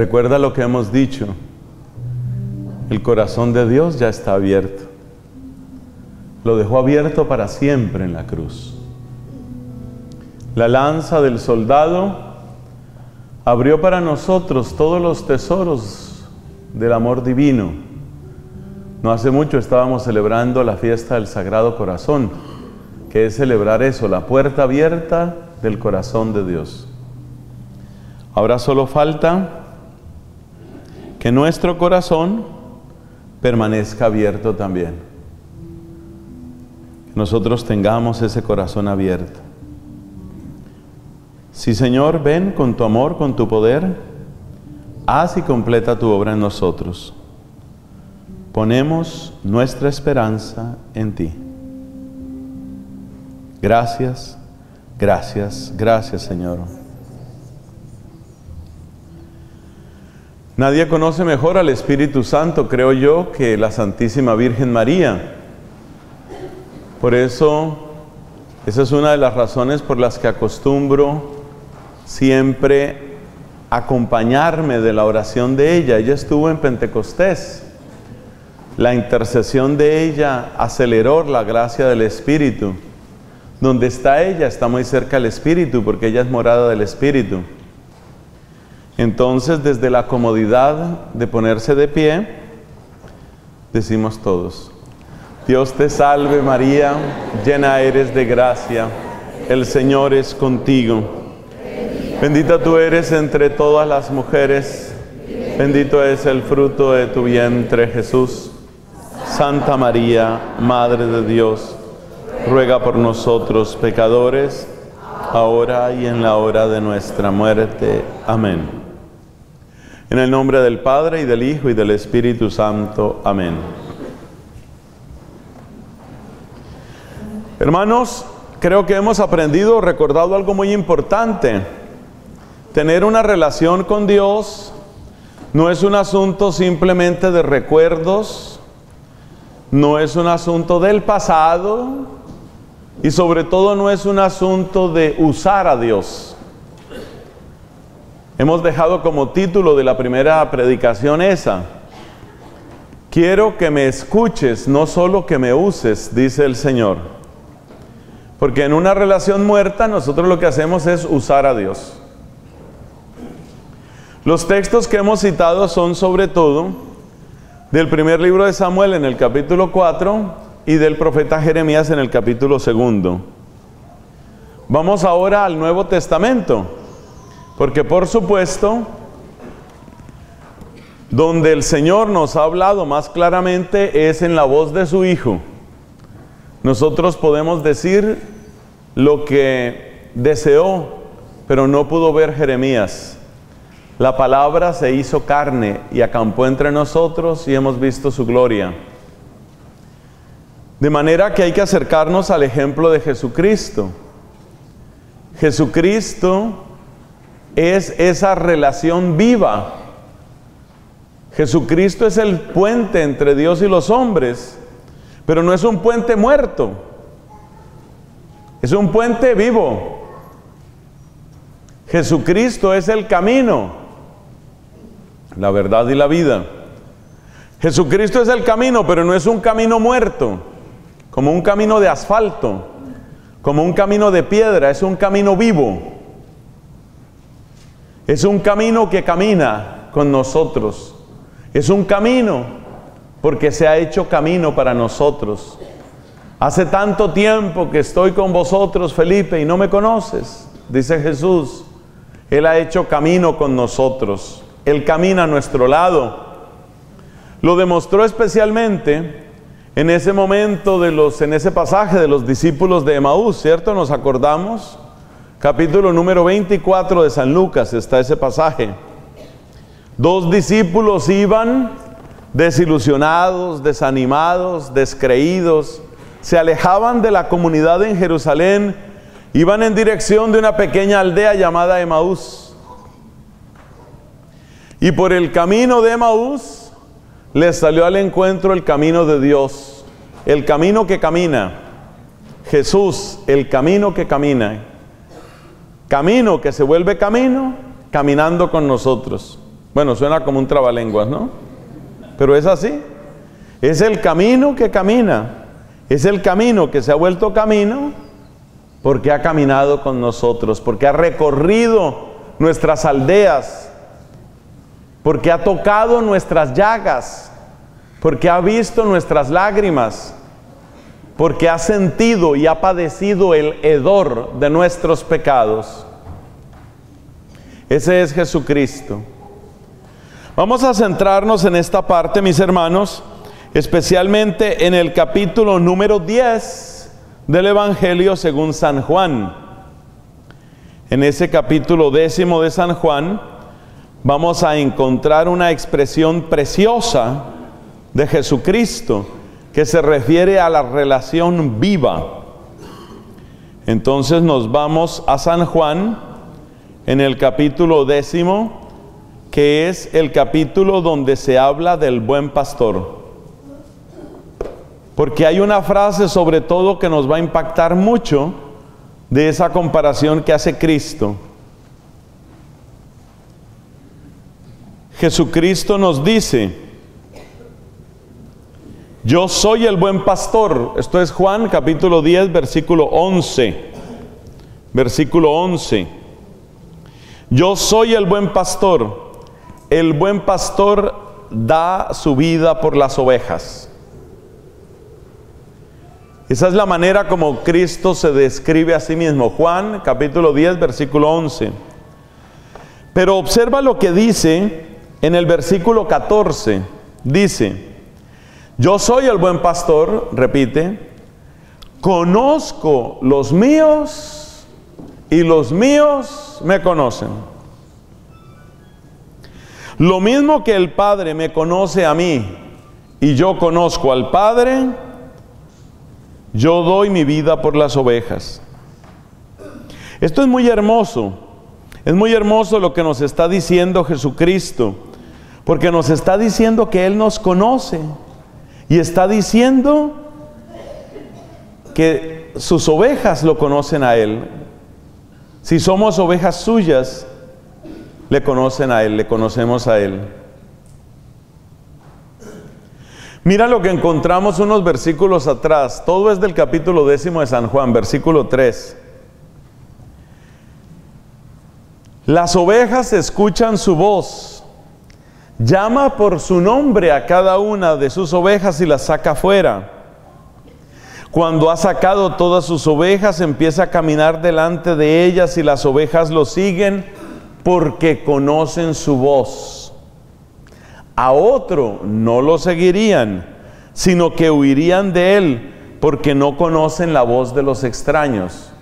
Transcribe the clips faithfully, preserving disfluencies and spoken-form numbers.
Recuerda lo que hemos dicho. El corazón de Dios ya está abierto. Lo dejó abierto para siempre en la cruz. La lanza del soldado abrió para nosotros todos los tesoros del amor divino. No hace mucho estábamos celebrando la fiesta del Sagrado Corazón, que es celebrar eso, la puerta abierta del corazón de Dios. Ahora solo falta que nuestro corazón permanezca abierto también. Que nosotros tengamos ese corazón abierto. Sí, Señor, ven con tu amor, con tu poder, haz y completa tu obra en nosotros. Ponemos nuestra esperanza en ti. Gracias, gracias, gracias, Señor. Nadie conoce mejor al Espíritu Santo, creo yo, que la Santísima Virgen María. Por eso, esa es una de las razones por las que acostumbro siempre acompañarme de la oración de ella. Ella estuvo en Pentecostés. La intercesión de ella aceleró la gracia del Espíritu. Donde está ella, está muy cerca del Espíritu, porque ella es morada del Espíritu. Entonces, desde la comodidad de ponerse de pie, decimos todos: Dios te salve María, llena eres de gracia, el Señor es contigo. Bendita tú eres entre todas las mujeres, bendito es el fruto de tu vientre, Jesús. Santa María, Madre de Dios, ruega por nosotros pecadores, ahora y en la hora de nuestra muerte. Amén. En el nombre del Padre, y del Hijo, y del Espíritu Santo. Amén. Hermanos, creo que hemos aprendido, recordado algo muy importante. Tener una relación con Dios no es un asunto simplemente de recuerdos, no es un asunto del pasado, y sobre todo no es un asunto de usar a Dios. Hemos dejado como título de la primera predicación esa: quiero que me escuches, no solo que me uses, dice el Señor. Porque en una relación muerta nosotros lo que hacemos es usar a Dios. Los textos que hemos citado son sobre todo del primer libro de Samuel en el capítulo cuatro y del profeta Jeremías en el capítulo segundo. Vamos ahora al Nuevo Testamento, porque por supuesto, donde el Señor nos ha hablado más claramente es en la voz de su Hijo. Nosotros podemos decir lo que deseó, pero no pudo ver Jeremías. La palabra se hizo carne y acampó entre nosotros y hemos visto su gloria. De manera que hay que acercarnos al ejemplo de Jesucristo. Jesucristo es esa relación viva. Jesucristo es el puente entre Dios y los hombres, pero no es un puente muerto, es un puente vivo. Jesucristo es el camino, la verdad y la vida. Jesucristo es el camino, pero no es un camino muerto, como un camino de asfalto, como un camino de piedra, es un camino vivo. Es un camino que camina con nosotros. Es un camino porque se ha hecho camino para nosotros. Hace tanto tiempo que estoy con vosotros, Felipe, y no me conoces, dice Jesús. Él ha hecho camino con nosotros. Él camina a nuestro lado. Lo demostró especialmente en ese momento de los, en ese pasaje de los discípulos de Emaús, ¿cierto? ¿Nos acordamos? Capítulo número veinticuatro de San Lucas está ese pasaje. Dos discípulos iban desilusionados, desanimados, descreídos, se alejaban de la comunidad en Jerusalén, iban en dirección de una pequeña aldea llamada Emaús. Y por el camino de Emaús les salió al encuentro el camino de Dios, el camino que camina. Jesús, el camino que camina. Camino que se vuelve camino, caminando con nosotros. Bueno, suena como un trabalenguas, ¿no? Pero es así. Es el camino que camina. Es el camino que se ha vuelto camino porque ha caminado con nosotros, porque ha recorrido nuestras aldeas, porque ha tocado nuestras llagas, porque ha visto nuestras lágrimas, porque ha sentido y ha padecido el hedor de nuestros pecados. Ese es Jesucristo. Vamos a centrarnos en esta parte, mis hermanos, especialmente en el capítulo número diez del Evangelio según San Juan. En ese capítulo décimo de San Juan vamos a encontrar una expresión preciosa de Jesucristo que se refiere a la relación viva. Entonces nos vamos a San Juan en el capítulo décimo, que es el capítulo donde se habla del buen pastor. Porque hay una frase sobre todo que nos va a impactar mucho de esa comparación que hace Cristo. Jesucristo nos dice: yo soy el buen pastor. Esto es Juan capítulo diez, versículo once. Versículo once. Yo soy el buen pastor. El buen pastor da su vida por las ovejas. Esa es la manera como Cristo se describe a sí mismo. Juan capítulo diez, versículo once. Pero observa lo que dice en el versículo catorce. Dice: yo soy el buen pastor, repite, conozco los míos y los míos me conocen. Lo mismo que el Padre me conoce a mí y yo conozco al Padre, yo doy mi vida por las ovejas. Esto es muy hermoso. Es muy hermoso lo que nos está diciendo Jesucristo, porque nos está diciendo que Él nos conoce y está diciendo que sus ovejas lo conocen a Él. Si somos ovejas suyas, le conocen a Él, le conocemos a Él. Mira lo que encontramos unos versículos atrás. Todo es del capítulo décimo de San Juan, versículo tres. Las ovejas escuchan su voz. Llama por su nombre a cada una de sus ovejas y las saca fuera. Cuando ha sacado todas sus ovejas, empieza a caminar delante de ellas y las ovejas lo siguen porque conocen su voz. A otro no lo seguirían, sino que huirían de él, porque no conocen la voz de los extraños.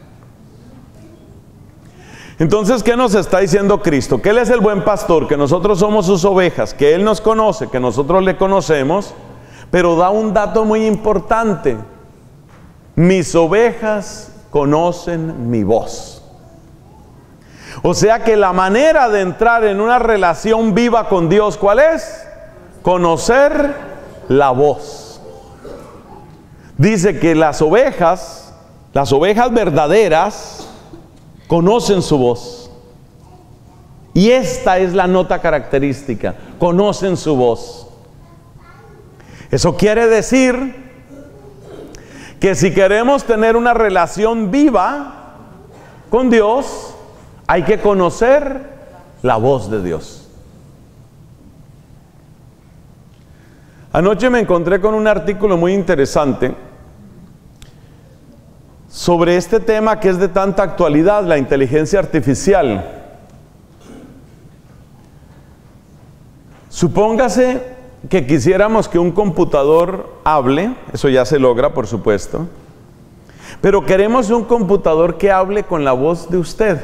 Entonces, ¿qué nos está diciendo Cristo? Que Él es el buen pastor, que nosotros somos sus ovejas, que Él nos conoce, que nosotros le conocemos, pero da un dato muy importante: mis ovejas conocen mi voz. O sea que la manera de entrar en una relación viva con Dios, ¿cuál es? Conocer la voz. Dice que las ovejas, las ovejas verdaderas, conocen su voz. Y esta es la nota característica: conocen su voz. Eso quiere decir que si queremos tener una relación viva con Dios, hay que conocer la voz de Dios. Anoche me encontré con un artículo muy interesante sobre este tema que es de tanta actualidad, la inteligencia artificial. Supóngase que quisiéramos que un computador hable, eso ya se logra, por supuesto, pero queremos un computador que hable con la voz de usted.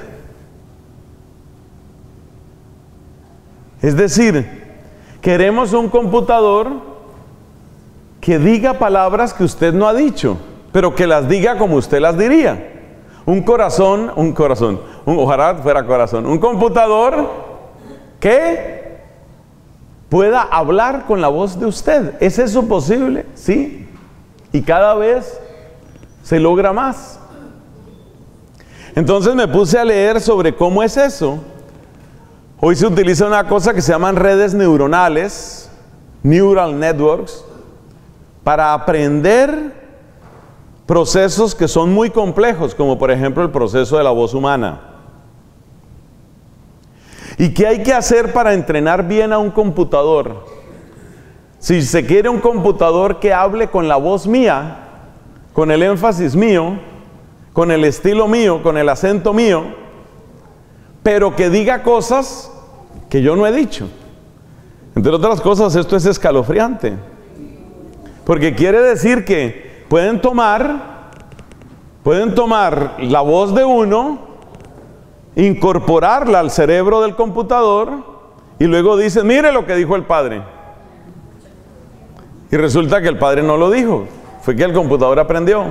Es decir, queremos un computador que diga palabras que usted no ha dicho, pero que las diga como usted las diría. Un corazón, un corazón, un, ojalá fuera corazón, un computador que pueda hablar con la voz de usted. ¿Es eso posible? Sí. Y cada vez se logra más. Entonces me puse a leer sobre cómo es eso. Hoy se utiliza una cosa que se llaman redes neuronales, neural networks, para aprender procesos que son muy complejos, como por ejemplo el proceso de la voz humana. ¿Y qué hay que hacer para entrenar bien a un computador? Si se quiere un computador que hable con la voz mía, con el énfasis mío, con el estilo mío, con el acento mío, pero que diga cosas que yo no he dicho. Entre otras cosas, esto es escalofriante, porque quiere decir que pueden tomar, pueden tomar la voz de uno, incorporarla al cerebro del computador y luego dicen, mire lo que dijo el padre. Y resulta que el padre no lo dijo, fue que el computador aprendió.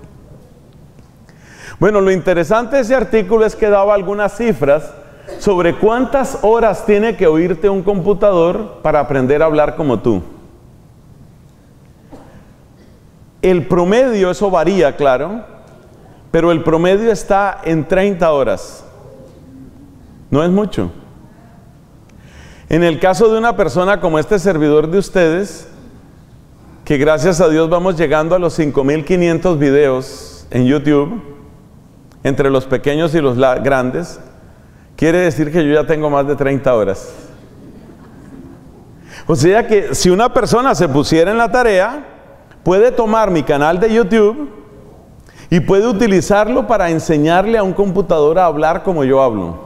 Bueno, lo interesante de ese artículo es que daba algunas cifras sobre cuántas horas tiene que oírte un computador para aprender a hablar como tú. El promedio, eso varía, claro, pero el promedio está en treinta horas. No es mucho. En el caso de una persona como este servidor de ustedes, que gracias a Dios vamos llegando a los cinco mil quinientos videos en YouTube, entre los pequeños y los grandes, quiere decir que yo ya tengo más de treinta horas. O sea que si una persona se pusiera en la tarea, puede tomar mi canal de YouTube y puede utilizarlo para enseñarle a un computador a hablar como yo hablo.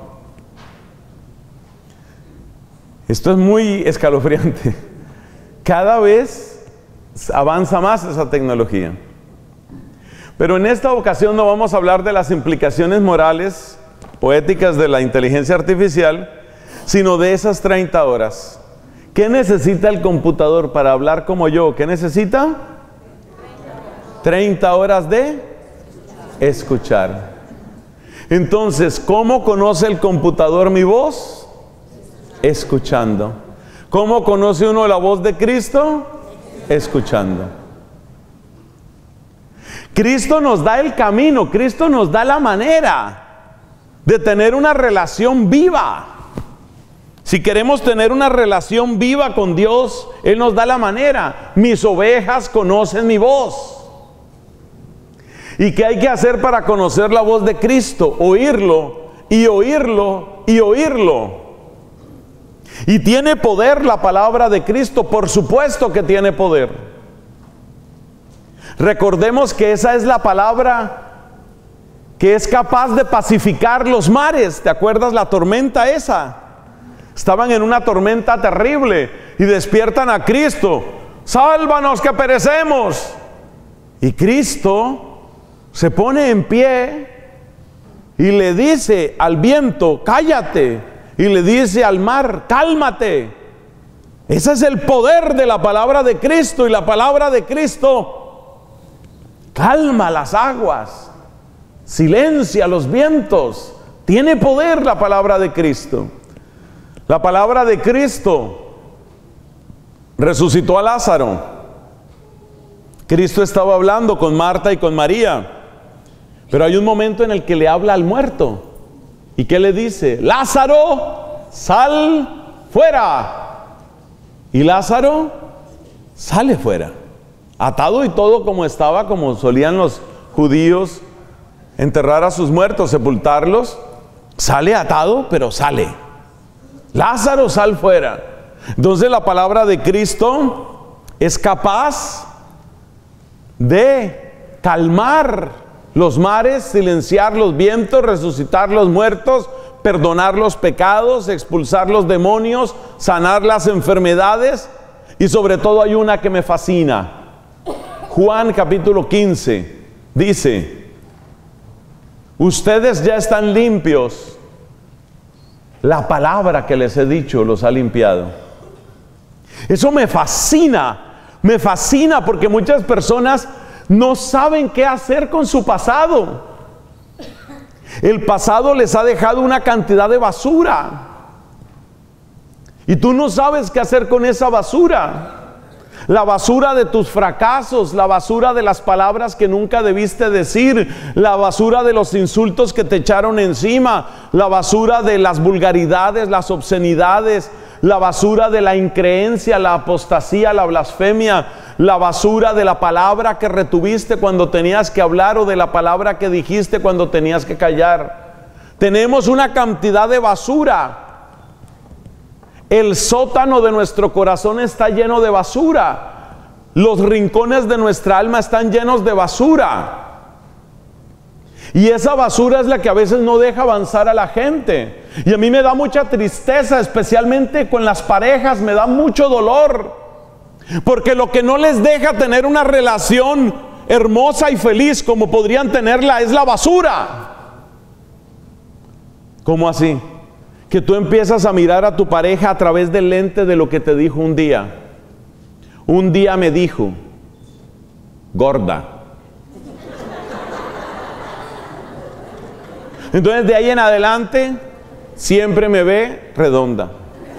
Esto es muy escalofriante. Cada vez avanza más esa tecnología. Pero en esta ocasión no vamos a hablar de las implicaciones morales o éticas de la inteligencia artificial, sino de esas treinta horas. ¿Qué necesita el computador para hablar como yo? ¿Qué necesita? treinta horas de escuchar. Entonces, ¿cómo conoce el computador mi voz? Escuchando. ¿Cómo conoce uno la voz de Cristo? Escuchando. Cristo nos da el camino, Cristo nos da la manera de tener una relación viva. Si queremos tener una relación viva con Dios, Él nos da la manera. Mis ovejas conocen mi voz. ¿Y qué hay que hacer para conocer la voz de Cristo? Oírlo, y oírlo, y oírlo. Y tiene poder la palabra de Cristo, por supuesto que tiene poder. Recordemos que esa es la palabra que es capaz de pacificar los mares. ¿Te acuerdas la tormenta esa? Estaban en una tormenta terrible y despiertan a Cristo. ¡Sálvanos que perecemos! Y Cristo se pone en pie y le dice al viento, cállate. Y le dice al mar, cálmate. Ese es el poder de la palabra de Cristo. Y la palabra de Cristo calma las aguas, silencia los vientos. Tiene poder la palabra de Cristo. La palabra de Cristo resucitó a Lázaro. Cristo estaba hablando con Marta y con María, pero hay un momento en el que le habla al muerto. ¿Y qué le dice? Lázaro, sal fuera. Y Lázaro sale fuera, atado y todo como estaba, como solían los judíos enterrar a sus muertos, sepultarlos. Sale atado, pero sale. Lázaro, sal fuera. Entonces la palabra de Cristo es capaz de calmar los mares, silenciar los vientos, resucitar los muertos, perdonar los pecados, expulsar los demonios, sanar las enfermedades. Y sobre todo hay una que me fascina. Juan capítulo quince dice, ustedes ya están limpios, la palabra que les he dicho los ha limpiado. Eso me fascina, me fascina porque muchas personas no saben qué hacer con su pasado. El pasado les ha dejado una cantidad de basura y tú no sabes qué hacer con esa basura. la basura de tus fracasos, la basura de las palabras que nunca debiste decir, la basura de los insultos que te echaron encima, la basura de las vulgaridades, las obscenidades, la basura de la increencia, la apostasía, la blasfemia, la basura de la palabra que retuviste cuando tenías que hablar o de la palabra que dijiste cuando tenías que callar. Tenemos una cantidad de basura. El sótano de nuestro corazón está lleno de basura. Los rincones de nuestra alma están llenos de basura. Y esa basura es la que a veces no deja avanzar a la gente. Y a mí me da mucha tristeza, especialmente con las parejas, me da mucho dolor. Porque lo que no les deja tener una relación hermosa y feliz como podrían tenerla es la basura. ¿Cómo así? Que tú empiezas a mirar a tu pareja a través del lente de lo que te dijo un día. Un día me dijo, gorda. Entonces de ahí en adelante siempre me ve redonda.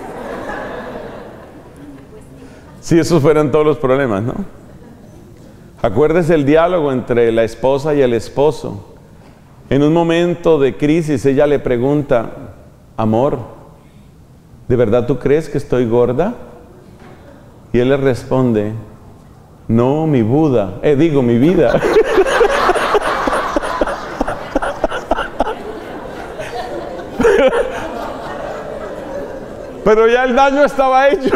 Si esos fueran todos los problemas, ¿no? Acuérdese el diálogo entre la esposa y el esposo. En un momento de crisis ella le pregunta, amor, ¿de verdad tú crees que estoy gorda? Y él le responde, no, mi Buda, eh, digo, mi vida. Pero ya el daño estaba hecho.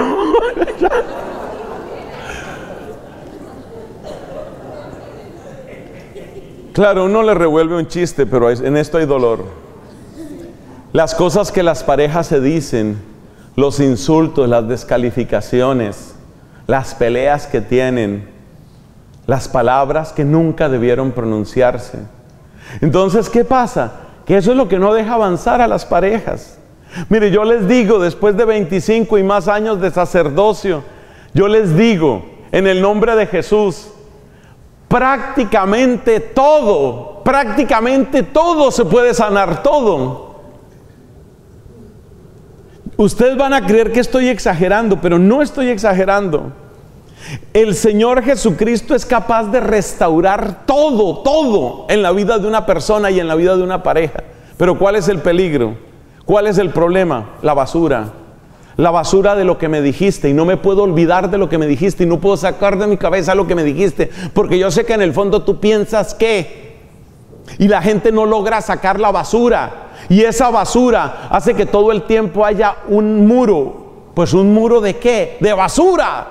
Claro, uno le revuelve un chiste, pero en esto hay dolor. Las cosas que las parejas se dicen, los insultos, las descalificaciones, las peleas que tienen, las palabras que nunca debieron pronunciarse. Entonces, ¿qué pasa? Que eso es lo que no deja avanzar a las parejas. Mire, yo les digo, después de veinticinco y más años de sacerdocio, yo les digo, en el nombre de Jesús, prácticamente todo, prácticamente todo se puede sanar, todo. Ustedes van a creer que estoy exagerando, pero no estoy exagerando. El Señor Jesucristo es capaz de restaurar todo, todo en la vida de una persona y en la vida de una pareja. Pero ¿cuál es el peligro? ¿Cuál es el problema? La basura. La basura de lo que me dijiste, y no me puedo olvidar de lo que me dijiste, y no puedo sacar de mi cabeza lo que me dijiste, porque yo sé que en el fondo tú piensas que, y la gente no logra sacar la basura, y esa basura hace que todo el tiempo haya un muro. Pues un muro ¿de qué? De basura.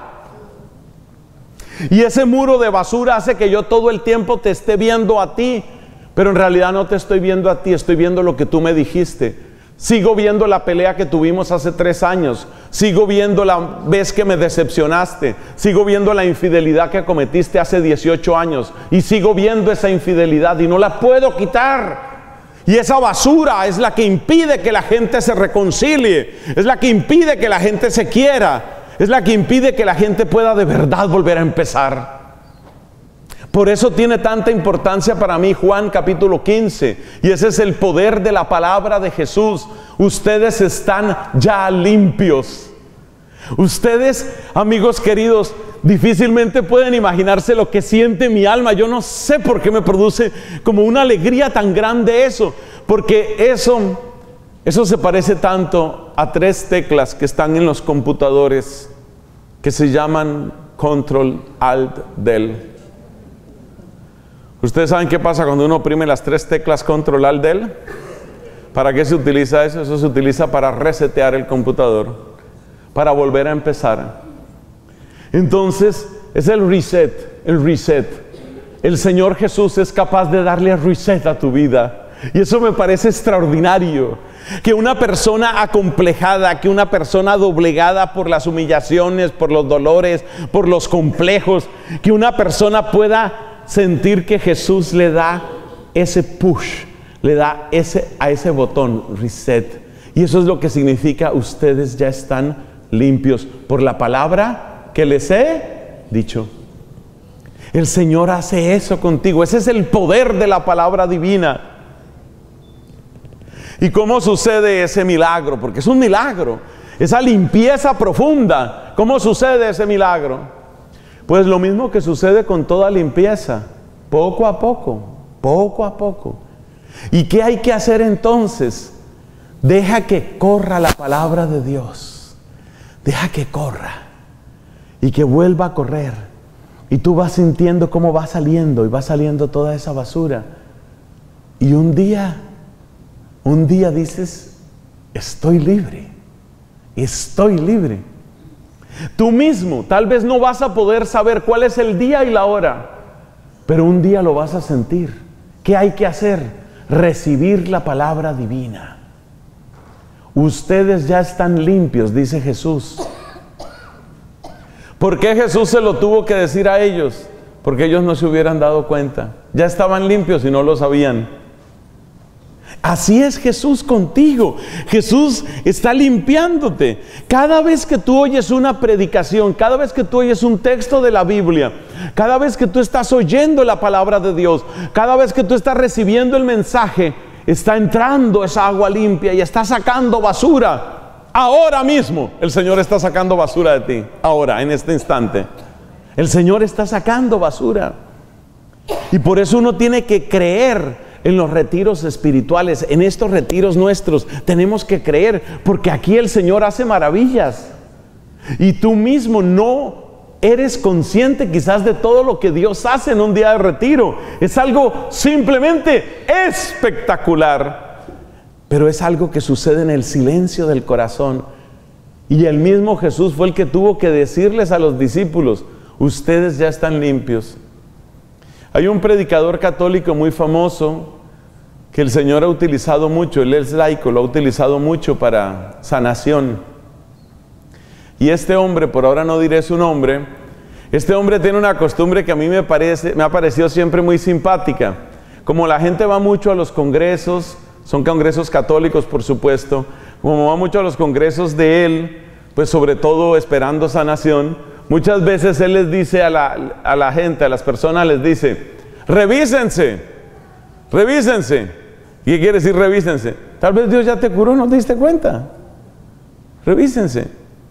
Y ese muro de basura hace que yo todo el tiempo te esté viendo a ti, pero en realidad no te estoy viendo a ti, estoy viendo lo que tú me dijiste. Sigo viendo la pelea que tuvimos hace tres años. Sigo viendo la vez que me decepcionaste. Sigo viendo la infidelidad que cometiste hace dieciocho años. Y sigo viendo esa infidelidad y no la puedo quitar. Y esa basura es la que impide que la gente se reconcilie. Es la que impide que la gente se quiera. Es la que impide que la gente pueda de verdad volver a empezar. Por eso tiene tanta importancia para mí Juan capítulo quince. Y ese es el poder de la palabra de Jesús. Ustedes están ya limpios. Ustedes, amigos queridos, difícilmente pueden imaginarse lo que siente mi alma. Yo no sé por qué me produce como una alegría tan grande eso. Porque eso, eso se parece tanto a tres teclas que están en los computadores que se llaman Control Alt Del. ¿Ustedes saben qué pasa cuando uno oprime las tres teclas Control Alt Del? ¿Para qué se utiliza eso? Eso se utiliza para resetear el computador, para volver a empezar. Entonces, es el reset, el reset. El Señor Jesús es capaz de darle reset a tu vida. Y eso me parece extraordinario. Que una persona acomplejada, que una persona doblegada por las humillaciones, por los dolores, por los complejos, que una persona pueda sentir que Jesús le da ese push, le da ese, a ese botón, reset. Y eso es lo que significa: ustedes ya están limpios por la palabra que les he dicho. El Señor hace eso contigo. Ese es el poder de la palabra divina. ¿Y cómo sucede ese milagro? Porque es un milagro, esa limpieza profunda. ¿Cómo sucede ese milagro? Pues lo mismo que sucede con toda limpieza, poco a poco, poco a poco. ¿Y qué hay que hacer entonces? Deja que corra la palabra de Dios. Deja que corra y que vuelva a correr. Y tú vas sintiendo cómo va saliendo y va saliendo toda esa basura. Y un día, un día dices, estoy libre, estoy libre. Tú mismo tal vez no vas a poder saber cuál es el día y la hora, pero un día lo vas a sentir. ¿Qué hay que hacer? Recibir la palabra divina. Ustedes ya están limpios, dice Jesús. ¿Por qué Jesús se lo tuvo que decir a ellos? Porque ellos no se hubieran dado cuenta. Ya estaban limpios y no lo sabían. Así es Jesús contigo. Jesús está limpiándote. Cada vez que tú oyes una predicación, cada vez que tú oyes un texto de la Biblia, cada vez que tú estás oyendo la palabra de Dios, cada vez que tú estás recibiendo el mensaje, está entrando esa agua limpia y está sacando basura. Ahora mismo el Señor está sacando basura de ti. Ahora, en este instante, el Señor está sacando basura. Y por eso uno tiene que creer en los retiros espirituales, en estos retiros nuestros. Tenemos que creer, porque aquí el Señor hace maravillas. Y tú mismo no eres consciente quizás de todo lo que Dios hace en un día de retiro. Es algo simplemente espectacular. Pero es algo que sucede en el silencio del corazón. Y el mismo Jesús fue el que tuvo que decirles a los discípulos, ustedes ya están limpios. Hay un predicador católico muy famoso que el Señor ha utilizado mucho, él es laico, lo ha utilizado mucho para sanación. Y este hombre, por ahora no diré su nombre, este hombre tiene una costumbre que a mí me parece, me ha parecido siempre muy simpática. Como la gente va mucho a los congresos, son congresos católicos por supuesto, como va mucho a los congresos de él, pues sobre todo esperando sanación, muchas veces él les dice a la, a la gente, a las personas les dice, revísense, revísense. ¿Y qué quiere decir revísense? Tal vez Dios ya te curó, no te diste cuenta. Revísense.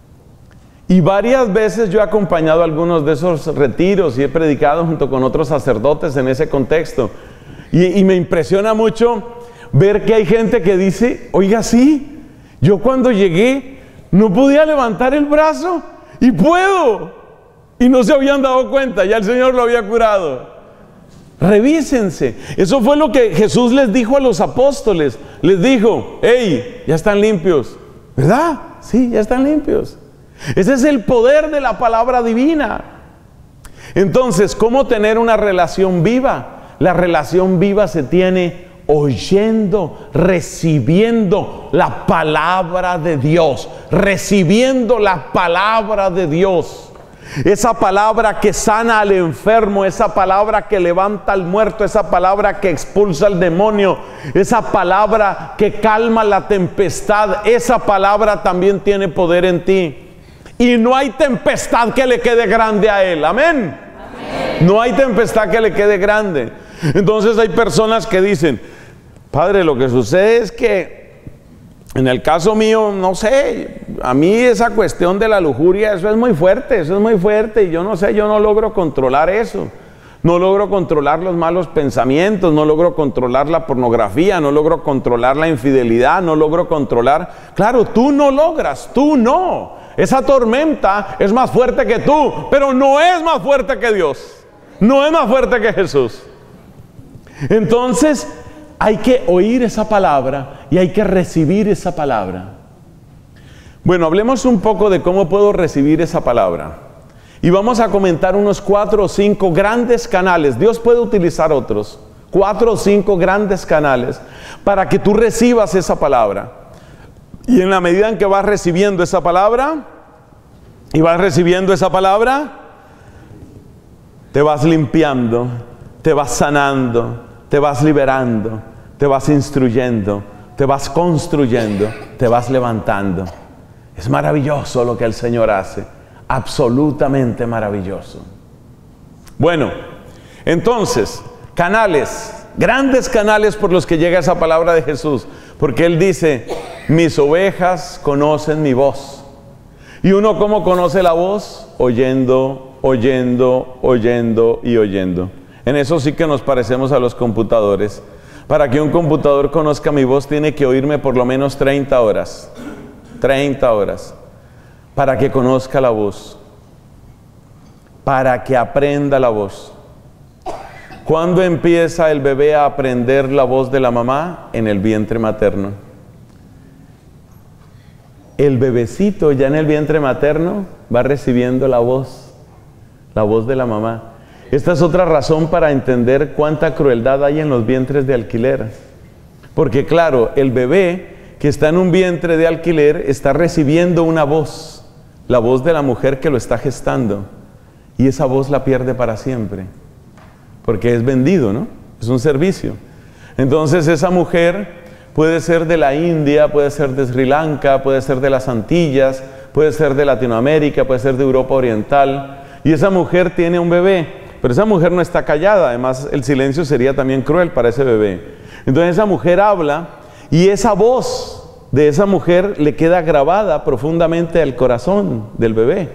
Y varias veces yo he acompañado a algunos de esos retiros y he predicado junto con otros sacerdotes en ese contexto. Y, y me impresiona mucho ver que hay gente que dice, oiga, sí, yo cuando llegué no podía levantar el brazo y puedo. Y no se habían dado cuenta, ya el Señor lo había curado. Revísense. Eso fue lo que Jesús les dijo a los apóstoles. Les dijo, hey, ya están limpios. ¿Verdad? Sí, ya están limpios. Ese es el poder de la palabra divina. Entonces, ¿cómo tener una relación viva? La relación viva se tiene oyendo, recibiendo la palabra de Dios, recibiendo la palabra de Dios. Esa palabra que sana al enfermo, esa palabra que levanta al muerto, esa palabra que expulsa al demonio, esa palabra que calma la tempestad, esa palabra también tiene poder en ti. Y no hay tempestad que le quede grande a él. Amén. Amén. No hay tempestad que le quede grande. Entonces hay personas que dicen, Padre, lo que sucede es que en el caso mío, no sé, a mí esa cuestión de la lujuria, eso es muy fuerte, eso es muy fuerte y yo no sé, yo no logro controlar eso. No logro controlar los malos pensamientos, no logro controlar la pornografía, no logro controlar la infidelidad, no logro controlar... Claro, tú no logras, tú no. Esa tormenta es más fuerte que tú, pero no es más fuerte que Dios. No es más fuerte que Jesús. Entonces, hay que oír esa palabra y hay que recibir esa palabra. Bueno, hablemos un poco de cómo puedo recibir esa palabra. Y vamos a comentar unos cuatro o cinco grandes canales. Dios puede utilizar otros. Cuatro o cinco grandes canales para que tú recibas esa palabra. Y en la medida en que vas recibiendo esa palabra, y vas recibiendo esa palabra, te vas limpiando, te vas sanando, te vas liberando, te vas instruyendo, te vas construyendo, te vas levantando. Es maravilloso lo que el Señor hace, absolutamente maravilloso. Bueno, entonces, canales, grandes canales por los que llega esa palabra de Jesús, porque Él dice, mis ovejas conocen mi voz. ¿Y uno cómo conoce la voz? Oyendo oyendo, oyendo y oyendo. En eso sí que nos parecemos a los computadores. Para que un computador conozca mi voz, tiene que oírme por lo menos treinta horas. treinta horas. Para que conozca la voz. Para que aprenda la voz. ¿Cuándo empieza el bebé a aprender la voz de la mamá? En el vientre materno. El bebecito ya en el vientre materno va recibiendo la voz, la voz de la mamá. Esta es otra razón para entender cuánta crueldad hay en los vientres de alquiler. Porque claro, el bebé que está en un vientre de alquiler está recibiendo una voz, la voz de la mujer que lo está gestando. Y esa voz la pierde para siempre. Porque es vendido, ¿no? Es un servicio. Entonces esa mujer puede ser de la India, puede ser de Sri Lanka, puede ser de las Antillas, puede ser de Latinoamérica, puede ser de Europa Oriental. Y esa mujer tiene un bebé. Pero esa mujer no está callada, además el silencio sería también cruel para ese bebé. Entonces esa mujer habla y esa voz de esa mujer le queda grabada profundamente al corazón del bebé.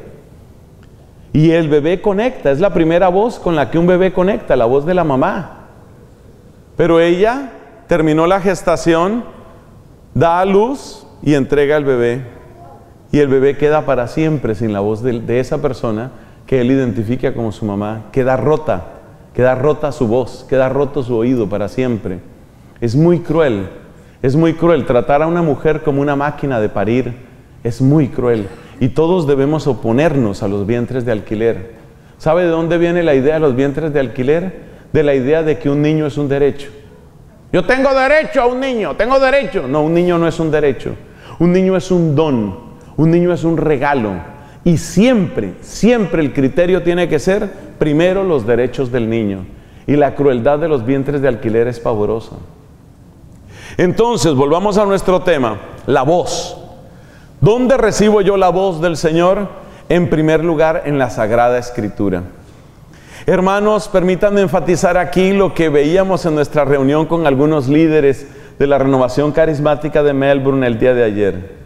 Y el bebé conecta, es la primera voz con la que un bebé conecta, la voz de la mamá. Pero ella terminó la gestación, da a luz y entrega al bebé. Y el bebé queda para siempre sin la voz de, de esa persona que él identifica como su mamá. Queda rota, queda rota su voz, queda roto su oído para siempre. Es muy cruel, es muy cruel. Tratar a una mujer como una máquina de parir es muy cruel. Y todos debemos oponernos a los vientres de alquiler. ¿Sabe de dónde viene la idea de los vientres de alquiler? De la idea de que un niño es un derecho. Yo tengo derecho a un niño, tengo derecho. No, un niño no es un derecho. Un niño es un don, un niño es un regalo. Y siempre, siempre el criterio tiene que ser primero los derechos del niño. Y la crueldad de los vientres de alquiler es pavorosa. Entonces, volvamos a nuestro tema, la voz. ¿Dónde recibo yo la voz del Señor? En primer lugar, en la Sagrada Escritura. Hermanos, permítanme enfatizar aquí lo que veíamos en nuestra reunión con algunos líderes de la Renovación Carismática de Melbourne el día de ayer.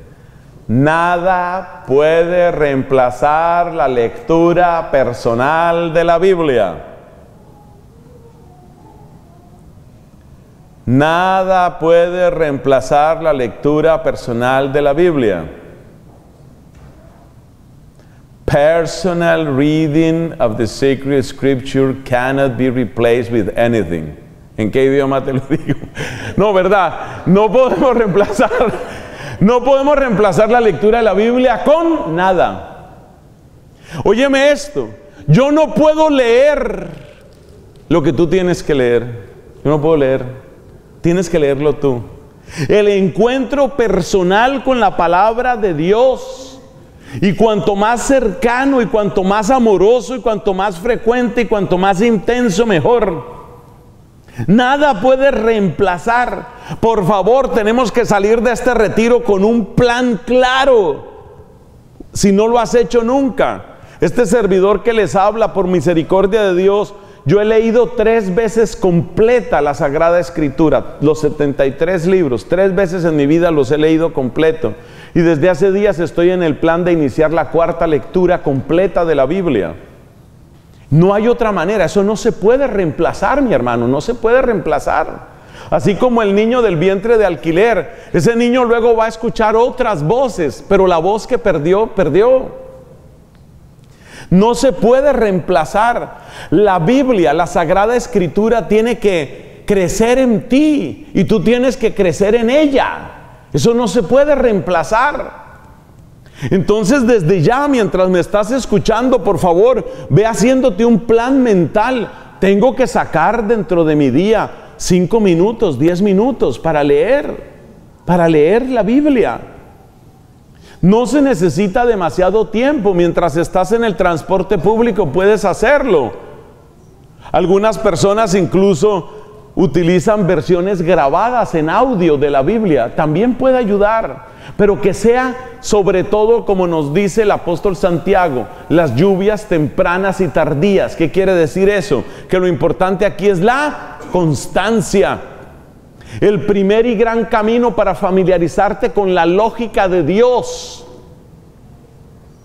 Nada puede reemplazar la lectura personal de la Biblia. Nada puede reemplazar la lectura personal de la Biblia. Personal reading of the sacred scripture cannot be replaced with anything. ¿En qué idioma te lo digo? No, ¿verdad? No podemos reemplazar, no podemos reemplazar la lectura de la Biblia con nada. Óyeme esto, yo no puedo leer lo que tú tienes que leer. Yo no puedo leer, tienes que leerlo tú. El encuentro personal con la palabra de Dios. Y cuanto más cercano y cuanto más amoroso y cuanto más frecuente y cuanto más intenso, mejor. Nada puede reemplazar. Por favor, tenemos que salir de este retiro con un plan claro. Si no lo has hecho nunca. Este servidor que les habla, por misericordia de Dios, yo he leído tres veces completa la Sagrada Escritura, los setenta y tres libros, tres veces en mi vida los he leído completo. Y desde hace días estoy en el plan de iniciar la cuarta lectura completa de la Biblia. No hay otra manera, eso no se puede reemplazar, mi hermano, no se puede reemplazar. Así como el niño del vientre de alquiler, ese niño luego va a escuchar otras voces, pero la voz que perdió, perdió. No se puede reemplazar. La Biblia, la Sagrada Escritura tiene que crecer en ti y tú tienes que crecer en ella. Eso no se puede reemplazar. Entonces, desde ya, mientras me estás escuchando, por favor, ve haciéndote un plan mental. Tengo que sacar dentro de mi día cinco minutos, diez minutos para leer, para leer la Biblia. No se necesita demasiado tiempo. Mientras estás en el transporte público puedes hacerlo. Algunas personas incluso utilizan versiones grabadas en audio de la Biblia. También puede ayudar, pero que sea sobre todo, como nos dice el apóstol Santiago, las lluvias tempranas y tardías. ¿Qué quiere decir eso? Que lo importante aquí es la constancia. El primer y gran camino para familiarizarte con la lógica de Dios.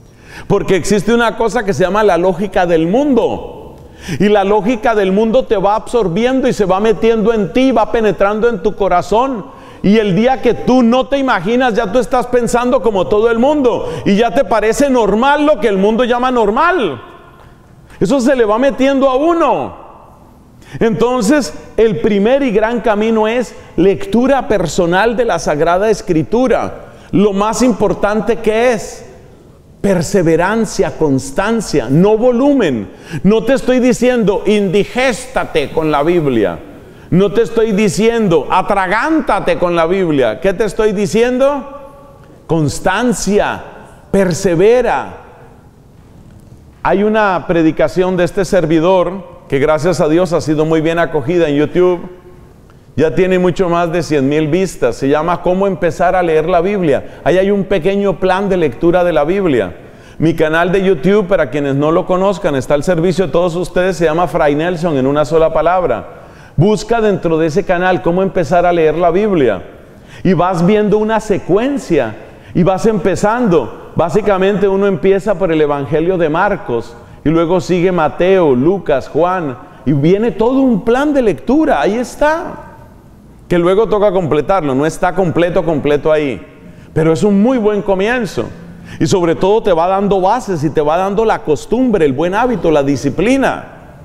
Porque existe una cosa que se llama la lógica del mundo. Y la lógica del mundo te va absorbiendo y se va metiendo en ti, va penetrando en tu corazón. Y el día que tú no te imaginas, ya tú estás pensando como todo el mundo. Y ya te parece normal lo que el mundo llama normal. Eso se le va metiendo a uno. Entonces, el primer y gran camino es lectura personal de la Sagrada Escritura. Lo más importante que es perseverancia, constancia, no volumen. No te estoy diciendo indigéstate con la Biblia. No te estoy diciendo atragántate con la Biblia. ¿Qué te estoy diciendo? Constancia, persevera. Hay una predicación de este servidor que gracias a Dios ha sido muy bien acogida en YouTube. Ya tiene mucho más de cien mil vistas. Se llama ¿Cómo empezar a leer la Biblia? Ahí hay un pequeño plan de lectura de la Biblia. Mi canal de YouTube, para quienes no lo conozcan, está al servicio de todos ustedes. Se llama Fray Nelson en una sola palabra. Busca dentro de ese canal cómo empezar a leer la Biblia. Y vas viendo una secuencia. Y vas empezando. Básicamente uno empieza por el Evangelio de Marcos. Y luego sigue Mateo, Lucas, Juan. Y viene todo un plan de lectura. Ahí está. Que luego toca completarlo, no está completo, completo ahí. Pero es un muy buen comienzo. Y sobre todo te va dando bases y te va dando la costumbre, el buen hábito, la disciplina.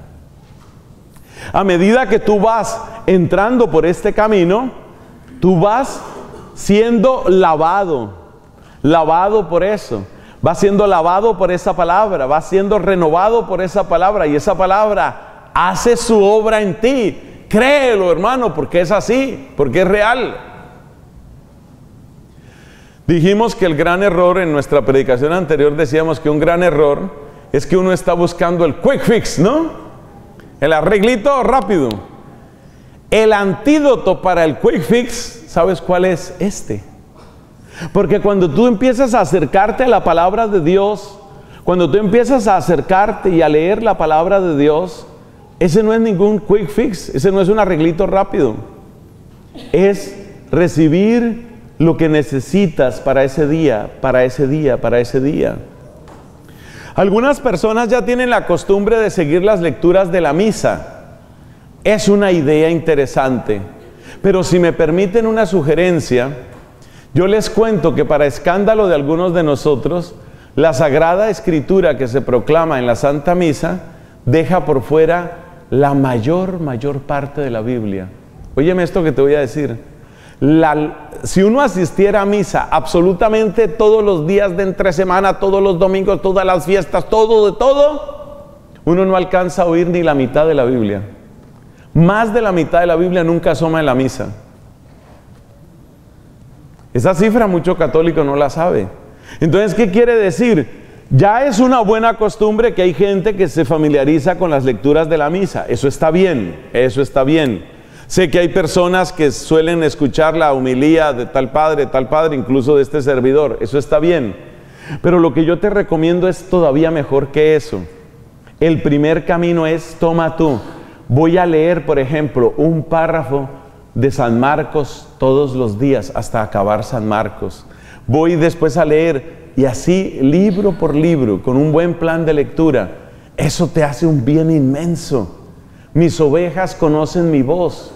A medida que tú vas entrando por este camino, tú vas siendo lavado, lavado por eso. Vas siendo lavado por esa palabra, vas siendo renovado por esa palabra. Y esa palabra hace su obra en ti. Créelo, hermano, porque es así, porque es real. Dijimos que el gran error, en nuestra predicación anterior decíamos que un gran error es que uno está buscando el quick fix, ¿no? El arreglito rápido. El antídoto para el quick fix, ¿sabes cuál es? Este. Porque cuando tú empiezas a acercarte a la palabra de Dios, cuando tú empiezas a acercarte y a leer la palabra de Dios, ese no es ningún quick fix, ese no es un arreglito rápido. Es recibir lo que necesitas para ese día, para ese día, para ese día. Algunas personas ya tienen la costumbre de seguir las lecturas de la misa. Es una idea interesante. Pero si me permiten una sugerencia, yo les cuento que para escándalo de algunos de nosotros, la Sagrada Escritura que se proclama en la Santa Misa deja por fuera la mayor, mayor parte de la Biblia. Óyeme esto que te voy a decir. La, si uno asistiera a misa absolutamente todos los días de entre semana, todos los domingos, todas las fiestas, todo de todo, uno no alcanza a oír ni la mitad de la Biblia. Más de la mitad de la Biblia nunca asoma en la misa. Esa cifra mucho católico no la sabe. Entonces, ¿qué quiere decir? Ya es una buena costumbre que hay gente que se familiariza con las lecturas de la misa. Eso está bien, eso está bien. Sé que hay personas que suelen escuchar la homilía de tal padre, tal padre, incluso de este servidor. Eso está bien. Pero lo que yo te recomiendo es todavía mejor que eso. El primer camino es, toma tú. Voy a leer, por ejemplo, un párrafo de San Marcos todos los días hasta acabar San Marcos. Voy después a leer y así libro por libro, con un buen plan de lectura. Eso te hace un bien inmenso. Mis ovejas conocen mi voz.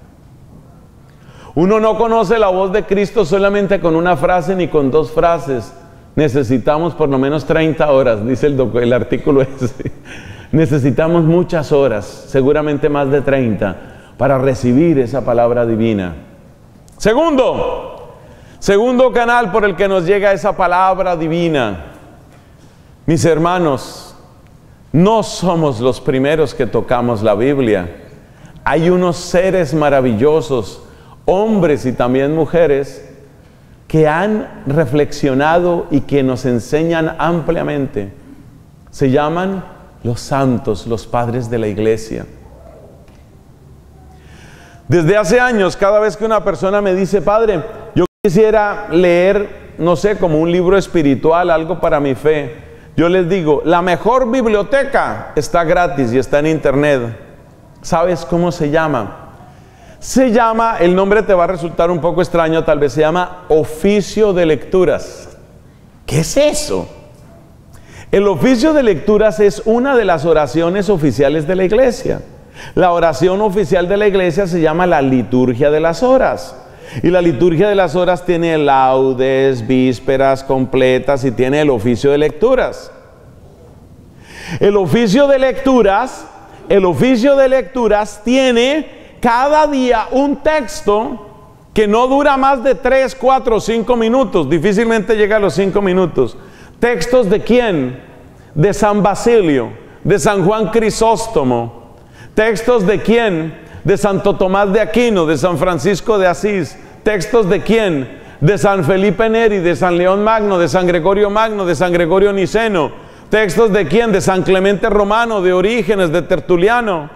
Uno no conoce la voz de Cristo solamente con una frase ni con dos frases. Necesitamos por lo menos treinta horas, dice el, el artículo ese. Necesitamos muchas horas, seguramente más de treinta, para recibir esa palabra divina. Segundo, segundo canal por el que nos llega esa palabra divina. Mis hermanos, no somos los primeros que tocamos la Biblia. Hay unos seres maravillosos, hombres y también mujeres, que han reflexionado y que nos enseñan ampliamente. Se llaman los santos, los padres de la iglesia. Desde hace años, cada vez que una persona me dice, padre, yo quisiera leer, no sé, como un libro espiritual, algo para mi fe, yo les digo, la mejor biblioteca está gratis y está en internet. ¿Sabes cómo se llama? Se llama, el nombre te va a resultar un poco extraño, tal vez se llama Oficio de Lecturas. ¿Qué es eso? El oficio de lecturas es una de las oraciones oficiales de la iglesia. La oración oficial de la iglesia se llama la liturgia de las horas. Y la liturgia de las horas tiene laudes, vísperas completas y tiene el oficio de lecturas. El oficio de lecturas, el oficio de lecturas tiene cada día un texto que no dura más de tres, cuatro o cinco minutos. Difícilmente llega a los cinco minutos. ¿Textos de quién? De San Basilio, de San Juan Crisóstomo. ¿Textos de quién? De Santo Tomás de Aquino, de San Francisco de Asís. ¿Textos de quién? De San Felipe Neri, de San León Magno, de San Gregorio Magno, de San Gregorio Niceno. ¿Textos de quién? De San Clemente Romano, de Orígenes, de Tertuliano.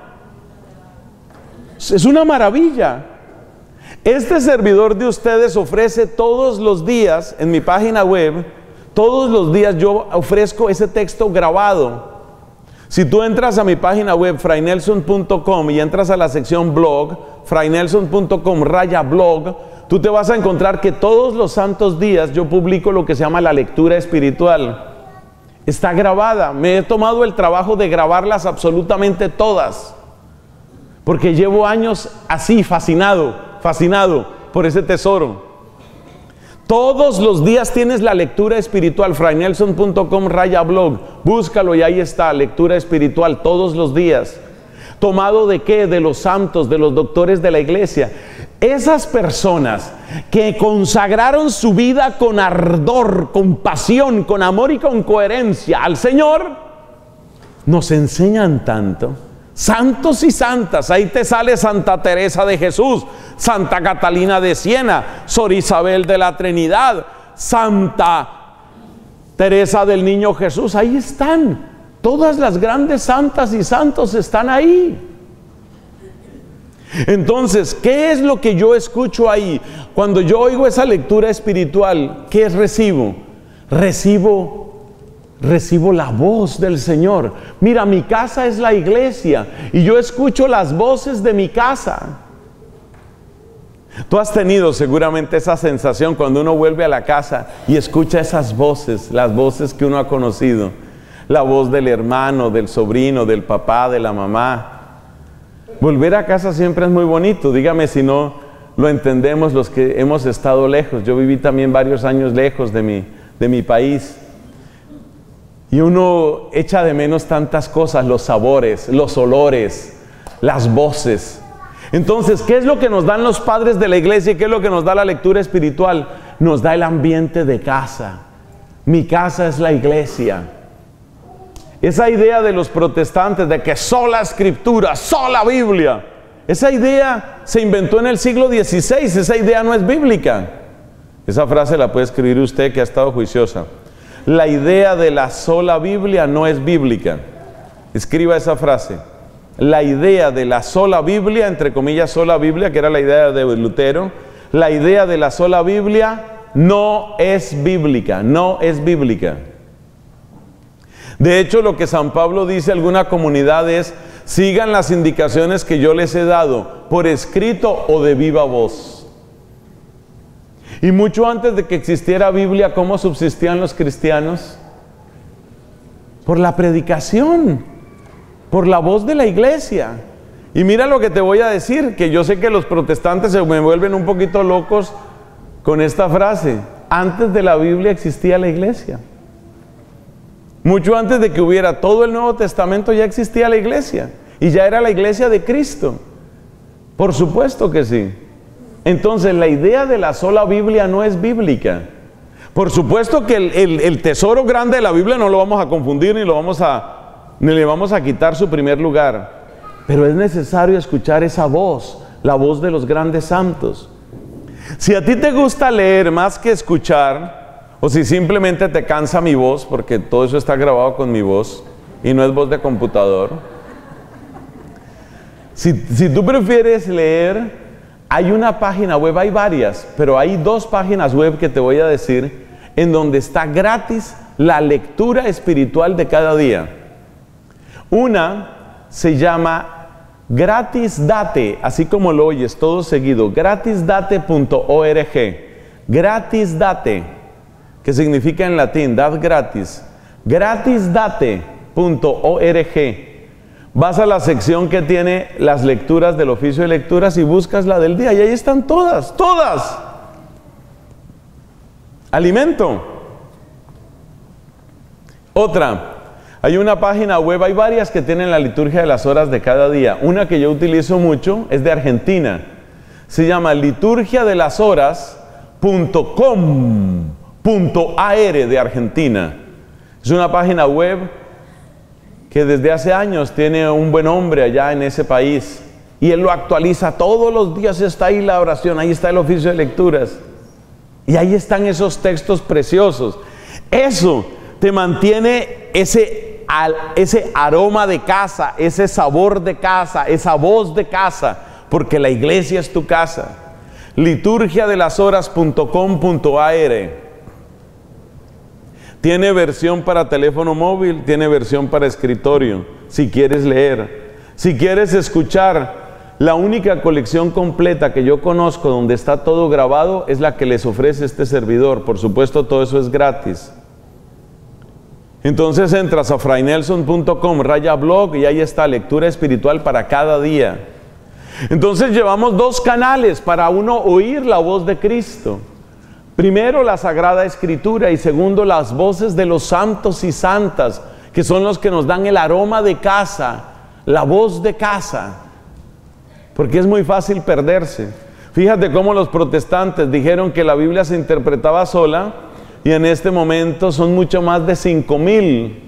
Es una maravilla. Este servidor de ustedes ofrece todos los días en mi página web, todos los días yo ofrezco ese texto grabado. Si tú entras a mi página web fray nelson punto com y entras a la sección blog, fray nelson punto com raya blog, tú te vas a encontrar que todos los santos días yo publico lo que se llama la lectura espiritual. Está grabada, me he tomado el trabajo de grabarlas absolutamente todas, porque llevo años así, fascinado, fascinado por ese tesoro. Todos los días tienes la lectura espiritual, fray nelson punto com raya blog, búscalo y ahí está, lectura espiritual todos los días. ¿Tomado de qué? De los santos, de los doctores de la iglesia. Esas personas que consagraron su vida con ardor, con pasión, con amor y con coherencia al Señor, nos enseñan tanto. Santos y santas, ahí te sale Santa Teresa de Jesús, Santa Catalina de Siena, Sor Isabel de la Trinidad, Santa Teresa del Niño Jesús, ahí están. Todas las grandes santas y santos están ahí. Entonces, ¿qué es lo que yo escucho ahí? Cuando yo oigo esa lectura espiritual, ¿qué recibo? Recibo Recibo la voz del Señor. Mira, mi casa es la iglesia y yo escucho las voces de mi casa. Tú has tenido seguramente esa sensación cuando uno vuelve a la casa y escucha esas voces, las voces que uno ha conocido. La voz del hermano, del sobrino, del papá, de la mamá. Volver a casa siempre es muy bonito. Dígame si no lo entendemos los que hemos estado lejos. Yo viví también varios años lejos de mi, de mi país. Y uno echa de menos tantas cosas, los sabores, los olores, las voces. Entonces, ¿qué es lo que nos dan los padres de la iglesia y qué es lo que nos da la lectura espiritual? Nos da el ambiente de casa. Mi casa es la iglesia. Esa idea de los protestantes de que sola escritura, sola Biblia, esa idea se inventó en el siglo dieciséis, esa idea no es bíblica. Esa frase la puede escribir usted que ha estado juiciosa. La idea de la sola Biblia no es bíblica. Escriba esa frase. La idea de la sola Biblia, entre comillas sola Biblia, que era la idea de Lutero, la idea de la sola Biblia no es bíblica, no es bíblica. De hecho, lo que San Pablo dice a alguna comunidad es: sigan las indicaciones que yo les he dado, por escrito o de viva voz. Y mucho antes de que existiera Biblia, ¿cómo subsistían los cristianos? Por la predicación, por la voz de la iglesia. Y mira lo que te voy a decir, que yo sé que los protestantes se me vuelven un poquito locos con esta frase. Antes de la Biblia existía la iglesia. Mucho antes de que hubiera todo el Nuevo Testamento ya existía la iglesia. Y ya era la iglesia de Cristo. Por supuesto que sí. Entonces, la idea de la sola Biblia no es bíblica. Por supuesto que el, el, el tesoro grande de la Biblia no lo vamos a confundir ni, lo vamos a, ni le vamos a quitar su primer lugar. Pero es necesario escuchar esa voz, la voz de los grandes santos. Si a ti te gusta leer más que escuchar, o si simplemente te cansa mi voz, porque todo eso está grabado con mi voz y no es voz de computador. Si, si tú prefieres leer, hay una página web, hay varias, pero hay dos páginas web que te voy a decir, en donde está gratis la lectura espiritual de cada día. Una se llama Gratis Date, así como lo oyes, todo seguido, gratis date punto org. Gratis Date, que significa en latín, dad gratis. gratisdate punto org. Vas a la sección que tiene las lecturas del oficio de lecturas y buscas la del día. Y ahí están todas, todas. Alimento. Otra, hay una página web, hay varias que tienen la liturgia de las horas de cada día. Una que yo utilizo mucho es de Argentina. Se llama liturgia de las horas punto com punto a r de Argentina. Es una página web que desde hace años tiene un buen hombre allá en ese país, y él lo actualiza todos los días. Está ahí la oración, ahí está el oficio de lecturas, y ahí están esos textos preciosos. Eso te mantiene ese, ese aroma de casa, ese sabor de casa, esa voz de casa, porque la iglesia es tu casa. liturgia de las horas punto com punto a r. Tiene versión para teléfono móvil, tiene versión para escritorio, si quieres leer. Si quieres escuchar, la única colección completa que yo conozco donde está todo grabado es la que les ofrece este servidor. Por supuesto, todo eso es gratis. Entonces entras a fray nelson punto com, raya blog, y ahí está lectura espiritual para cada día. Entonces llevamos dos canales para uno oír la voz de Cristo. Primero, la Sagrada Escritura, y segundo, las voces de los santos y santas, que son los que nos dan el aroma de casa, la voz de casa, porque es muy fácil perderse. Fíjate cómo los protestantes dijeron que la Biblia se interpretaba sola, y en este momento son mucho más de cinco mil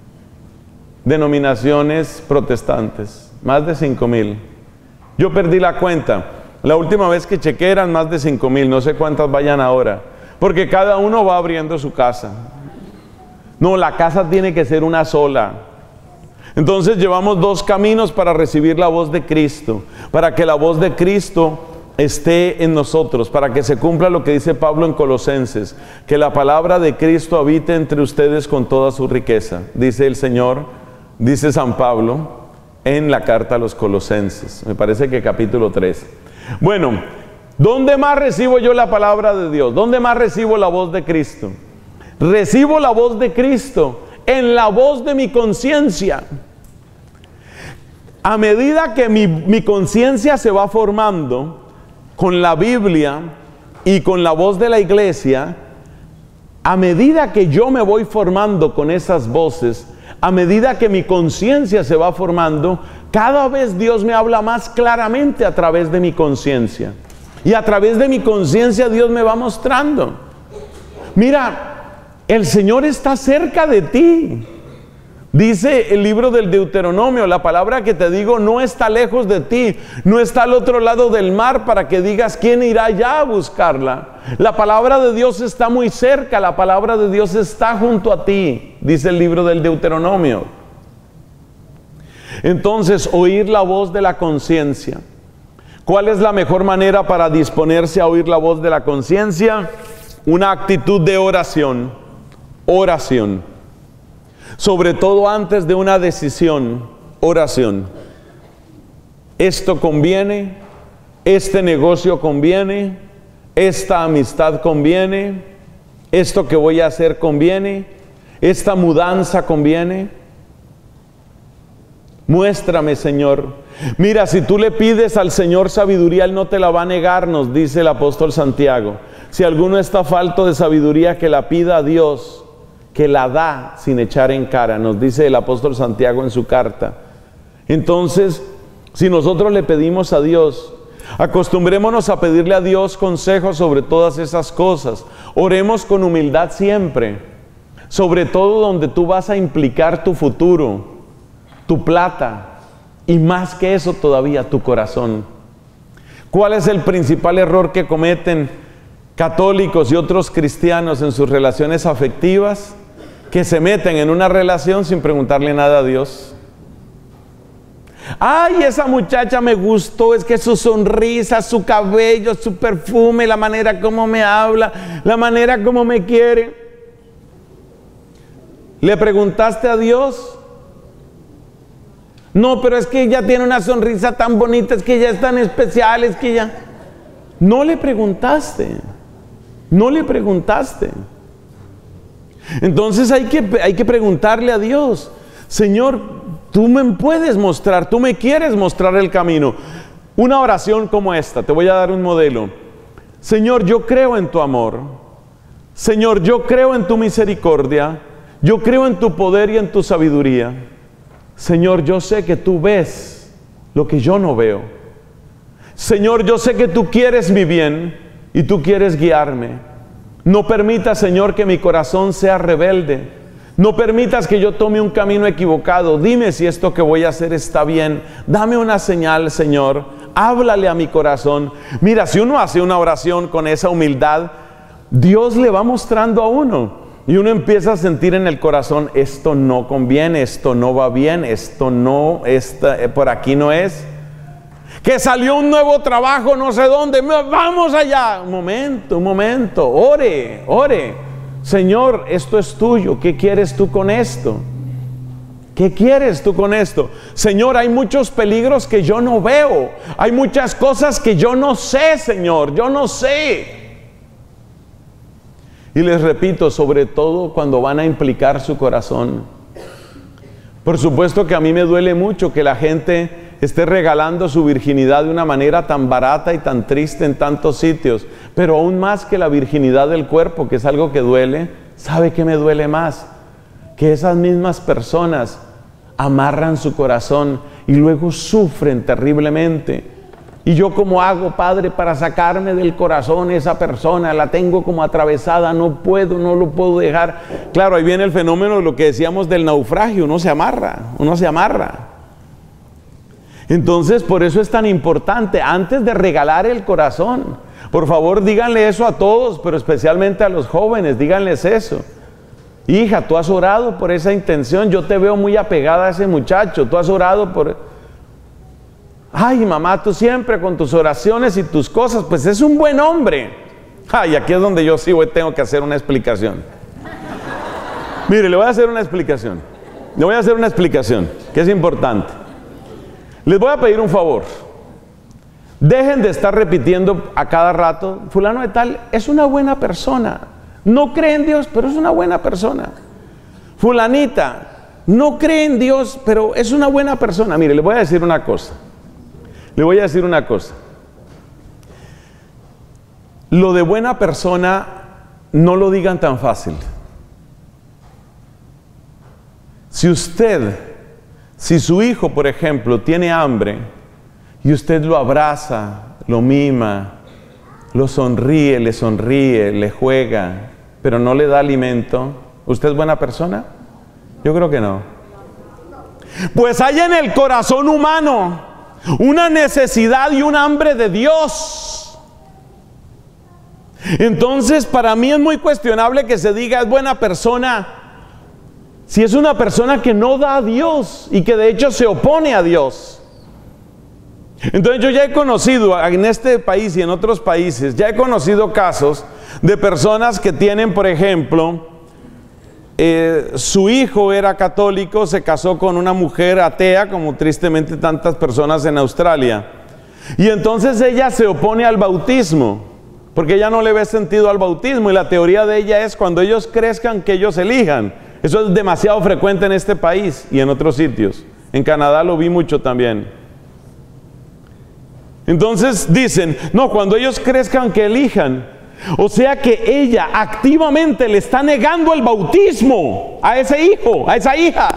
denominaciones protestantes, más de cinco mil. Yo perdí la cuenta. La última vez que chequé eran más de cinco mil, no sé cuántas vayan ahora, porque cada uno va abriendo su casa. No, la casa tiene que ser una sola. Entonces llevamos dos caminos para recibir la voz de Cristo, para que la voz de Cristo esté en nosotros, para que se cumpla lo que dice Pablo en Colosenses, que la palabra de Cristo habite entre ustedes con toda su riqueza, dice el Señor, dice San Pablo en la carta a los Colosenses, me parece que capítulo tres. Bueno, ¿dónde más recibo yo la palabra de Dios? ¿Dónde más recibo la voz de Cristo? Recibo la voz de Cristo en la voz de mi conciencia. A medida que mi, mi conciencia se va formando con la Biblia y con la voz de la iglesia, a medida que yo me voy formando con esas voces, a medida que mi conciencia se va formando, cada vez Dios me habla más claramente a través de mi conciencia. Y a través de mi conciencia Dios me va mostrando. Mira, el Señor está cerca de ti. Dice el libro del Deuteronomio, la palabra que te digo no está lejos de ti, no está al otro lado del mar para que digas quién irá allá a buscarla. La palabra de Dios está muy cerca, la palabra de Dios está junto a ti, dice el libro del Deuteronomio. Entonces, oír la voz de la conciencia. ¿Cuál es la mejor manera para disponerse a oír la voz de la conciencia? Una actitud de oración, oración. Sobre todo antes de una decisión, oración. Esto conviene, este negocio conviene, esta amistad conviene, esto que voy a hacer conviene, esta mudanza conviene. Muéstrame, Señor. Mira, si tú le pides al Señor sabiduría, Él no te la va a negar, nos dice el apóstol Santiago. Si alguno está falto de sabiduría, que la pida a Dios, que la da sin echar en cara, nos dice el apóstol Santiago en su carta. Entonces, si nosotros le pedimos a Dios, acostumbrémonos a pedirle a Dios consejos sobre todas esas cosas. Oremos con humildad siempre, sobre todo donde tú vas a implicar tu futuro, tu plata, y más que eso todavía, tu corazón. ¿Cuál es el principal error que cometen católicos y otros cristianos en sus relaciones afectivas? Que se meten en una relación sin preguntarle nada a Dios. Ay, esa muchacha me gustó, es que su sonrisa, su cabello, su perfume, la manera como me habla, la manera como me quiere. ¿Le preguntaste a Dios? No, pero es que ella tiene una sonrisa tan bonita, es que ella es tan especial, es que ella... No le preguntaste, no le preguntaste. Entonces hay que, hay que preguntarle a Dios, Señor, tú me puedes mostrar, tú me quieres mostrar el camino. Una oración como esta, te voy a dar un modelo. Señor, yo creo en tu amor. Señor, yo creo en tu misericordia. Yo creo en tu poder y en tu sabiduría. Señor, yo sé que tú ves lo que yo no veo. Señor, yo sé que tú quieres mi bien y tú quieres guiarme. No permitas, Señor, que mi corazón sea rebelde. No permitas que yo tome un camino equivocado. Dime si esto que voy a hacer está bien. Dame una señal, Señor. Háblale a mi corazón. Mira, si uno hace una oración con esa humildad, Dios le va mostrando a uno. Y uno empieza a sentir en el corazón, esto no conviene, esto no va bien, esto no, esta, por aquí no es. Que salió un nuevo trabajo, no sé dónde, vamos allá. Un momento, un momento, ore, ore. Señor, esto es tuyo, ¿qué quieres tú con esto? ¿Qué quieres tú con esto? Señor, hay muchos peligros que yo no veo. Hay muchas cosas que yo no sé, Señor, yo no sé. Y les repito, sobre todo cuando van a implicar su corazón. Por supuesto que a mí me duele mucho que la gente esté regalando su virginidad de una manera tan barata y tan triste en tantos sitios. Pero aún más que la virginidad del cuerpo, que es algo que duele, ¿sabe qué me duele más? Que esas mismas personas amarran su corazón y luego sufren terriblemente. Y yo, ¿cómo hago, Padre, para sacarme del corazón esa persona? La tengo como atravesada, no puedo, no lo puedo dejar. Claro, ahí viene el fenómeno de lo que decíamos del naufragio, uno se amarra, uno se amarra. Entonces, por eso es tan importante, antes de regalar el corazón, por favor, díganle eso a todos, pero especialmente a los jóvenes, díganles eso. Hija, tú has orado por esa intención, yo te veo muy apegada a ese muchacho, tú has orado por... Ay, mamá, tú siempre con tus oraciones y tus cosas, pues es un buen hombre. Ay, aquí es donde yo sí voy, tengo que hacer una explicación. Mire, le voy a hacer una explicación. Le voy a hacer una explicación, que es importante. Les voy a pedir un favor. Dejen de estar repitiendo a cada rato, fulano de tal es una buena persona. No cree en Dios, pero es una buena persona. Fulanita, no cree en Dios, pero es una buena persona. Mire, le voy a decir una cosa. Le voy a decir una cosa. Lo de buena persona no lo digan tan fácil. Si usted, si su hijo, por ejemplo, tiene hambre y usted lo abraza, lo mima, lo sonríe, le sonríe, le juega, pero no le da alimento, ¿usted es buena persona? Yo creo que no. Pues hay en el corazón humano una necesidad y un hambre de Dios. Entonces, para mí es muy cuestionable que se diga es buena persona si es una persona que no da a Dios y que de hecho se opone a Dios. Entonces yo ya he conocido en este país y en otros países, ya he conocido casos de personas que tienen, por ejemplo, Eh, su hijo era católico, se casó con una mujer atea, como tristemente tantas personas en Australia, y entonces ella se opone al bautismo, porque ella no le ve sentido al bautismo, y la teoría de ella es cuando ellos crezcan que ellos elijan. Eso es demasiado frecuente en este país y en otros sitios. En Canadá lo vi mucho también. Entonces dicen, no, cuando ellos crezcan que elijan. O sea que ella activamente le está negando el bautismo a ese hijo, a esa hija.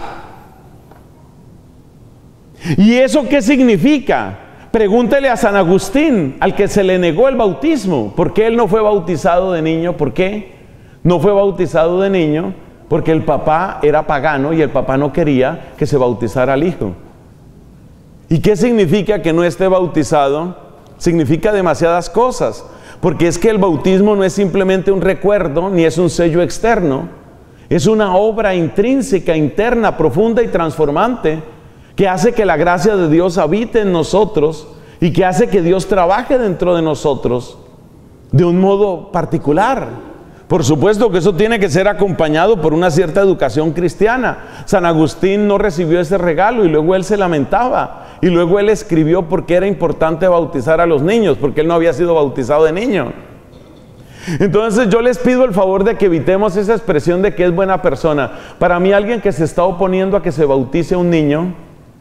¿Y eso qué significa? Pregúntele a San Agustín, al que se le negó el bautismo. ¿Por qué él no fue bautizado de niño? ¿Por qué no fue bautizado de niño? Porque el papá era pagano y el papá no quería que se bautizara al hijo. ¿Y qué significa que no esté bautizado? Significa demasiadas cosas. Porque es que el bautismo no es simplemente un recuerdo, ni es un sello externo. Es una obra intrínseca, interna, profunda y transformante, que hace que la gracia de Dios habite en nosotros y que hace que Dios trabaje dentro de nosotros de un modo particular. Por supuesto que eso tiene que ser acompañado por una cierta educación cristiana. San Agustín no recibió ese regalo y luego él se lamentaba. Y luego él escribió por qué era importante bautizar a los niños, porque él no había sido bautizado de niño. Entonces yo les pido el favor de que evitemos esa expresión de que es buena persona. Para mí, alguien que se está oponiendo a que se bautice un niño,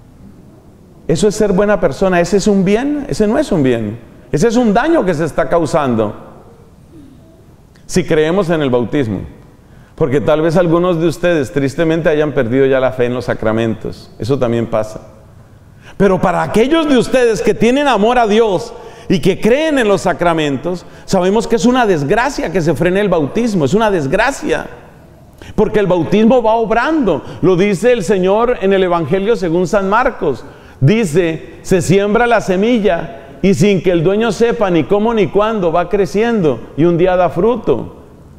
eso es ser buena persona. ¿Ese es un bien? Ese no es un bien. Ese es un daño que se está causando si creemos en el bautismo. Porque tal vez algunos de ustedes tristemente hayan perdido ya la fe en los sacramentos. Eso también pasa. Pero para aquellos de ustedes que tienen amor a Dios y que creen en los sacramentos, sabemos que es una desgracia que se frene el bautismo. Es una desgracia. Porque el bautismo va obrando. Lo dice el Señor en el Evangelio según San Marcos. Dice, se siembra la semilla y sin que el dueño sepa ni cómo ni cuándo va creciendo y un día da fruto.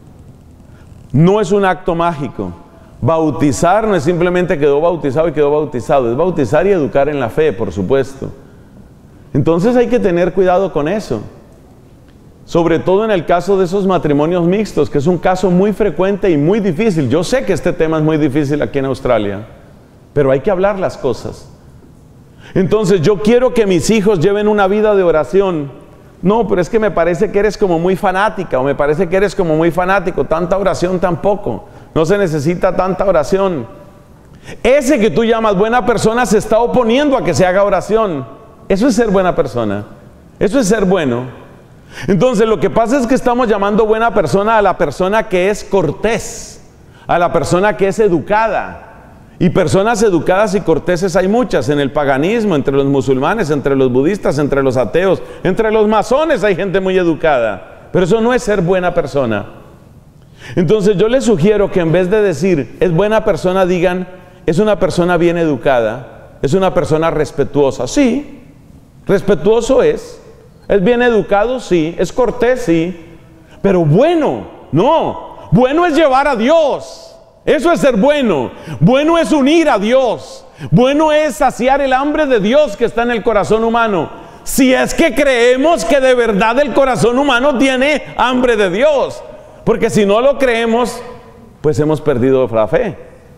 No es un acto mágico. Bautizar no es simplemente quedó bautizado y quedó bautizado. Es bautizar y educar en la fe, por supuesto. Entonces hay que tener cuidado con eso. Sobre todo en el caso de esos matrimonios mixtos, que es un caso muy frecuente y muy difícil. Yo sé que este tema es muy difícil aquí en Australia, pero hay que hablar las cosas. Entonces yo quiero que mis hijos lleven una vida de oración. No, pero es que me parece que eres como muy fanática, o me parece que eres como muy fanático. Tanta oración tampoco. No se necesita tanta oración. Ese que tú llamas buena persona se está oponiendo a que se haga oración. Eso es ser buena persona. Eso es ser bueno. Entonces lo que pasa es que estamos llamando buena persona a la persona que es cortés, a la persona que es educada. Y personas educadas y corteses hay muchas en el paganismo, entre los musulmanes, entre los budistas, entre los ateos, entre los masones hay gente muy educada. Pero eso no es ser buena persona. Entonces yo les sugiero que en vez de decir es buena persona, digan es una persona bien educada, es una persona respetuosa. Sí, respetuoso es, es bien educado, sí, es cortés, sí, pero bueno, no, bueno es llevar a Dios. Eso es ser bueno. Bueno es unir a Dios. Bueno es saciar el hambre de Dios que está en el corazón humano. Si es que creemos que de verdad el corazón humano tiene hambre de Dios. Porque si no lo creemos, pues hemos perdido la fe.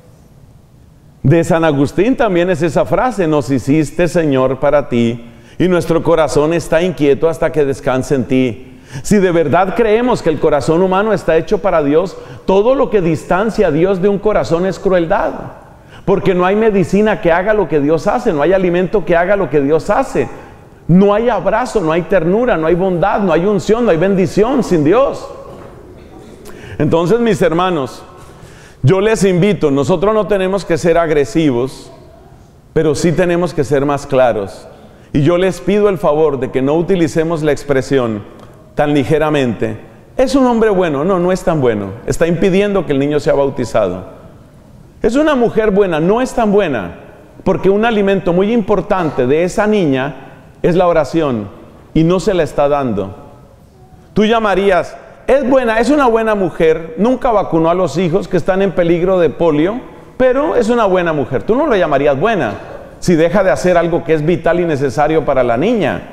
De San Agustín también es esa frase: nos hiciste, Señor, para ti, y nuestro corazón está inquieto hasta que descanse en ti. Si de verdad creemos que el corazón humano está hecho para Dios, todo lo que distancia a Dios de un corazón es crueldad. Porque no hay medicina que haga lo que Dios hace, no hay alimento que haga lo que Dios hace. No hay abrazo, no hay ternura, no hay bondad, no hay unción, no hay bendición sin Dios. Entonces, mis hermanos, yo les invito, nosotros no tenemos que ser agresivos, pero sí tenemos que ser más claros. Y yo les pido el favor de que no utilicemos la expresión tan ligeramente, es un hombre bueno. No, no es tan bueno, está impidiendo que el niño sea bautizado. Es una mujer buena, no es tan buena, porque un alimento muy importante de esa niña es la oración, y no se la está dando. Tú llamarías, es buena, es una buena mujer, nunca vacunó a los hijos que están en peligro de polio, pero es una buena mujer. Tú no la llamarías buena si deja de hacer algo que es vital y necesario para la niña.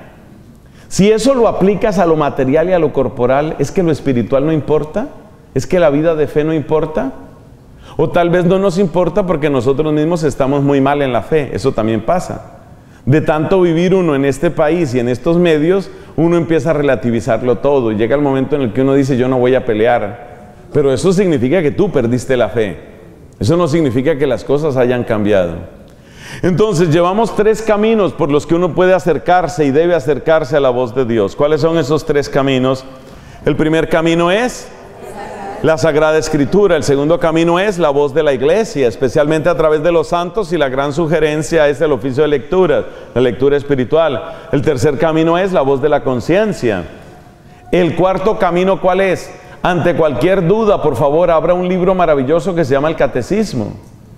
Si eso lo aplicas a lo material y a lo corporal, ¿es que lo espiritual no importa? ¿Es que la vida de fe no importa? O tal vez no nos importa porque nosotros mismos estamos muy mal en la fe. Eso también pasa. De tanto vivir uno en este país y en estos medios, uno empieza a relativizarlo todo. Y llega el momento en el que uno dice, yo no voy a pelear. Pero eso significa que tú perdiste la fe. Eso no significa que las cosas hayan cambiado. Entonces llevamos tres caminos por los que uno puede acercarse y debe acercarse a la voz de Dios. ¿Cuáles son esos tres caminos? El primer camino es la Sagrada Escritura. El segundo camino es la voz de la iglesia, especialmente a través de los santos, y la gran sugerencia es el oficio de lectura, la lectura espiritual. El tercer camino es la voz de la conciencia. El cuarto camino, ¿cuál es? Ante cualquier duda, por favor, abra un libro maravilloso que se llama el Catecismo.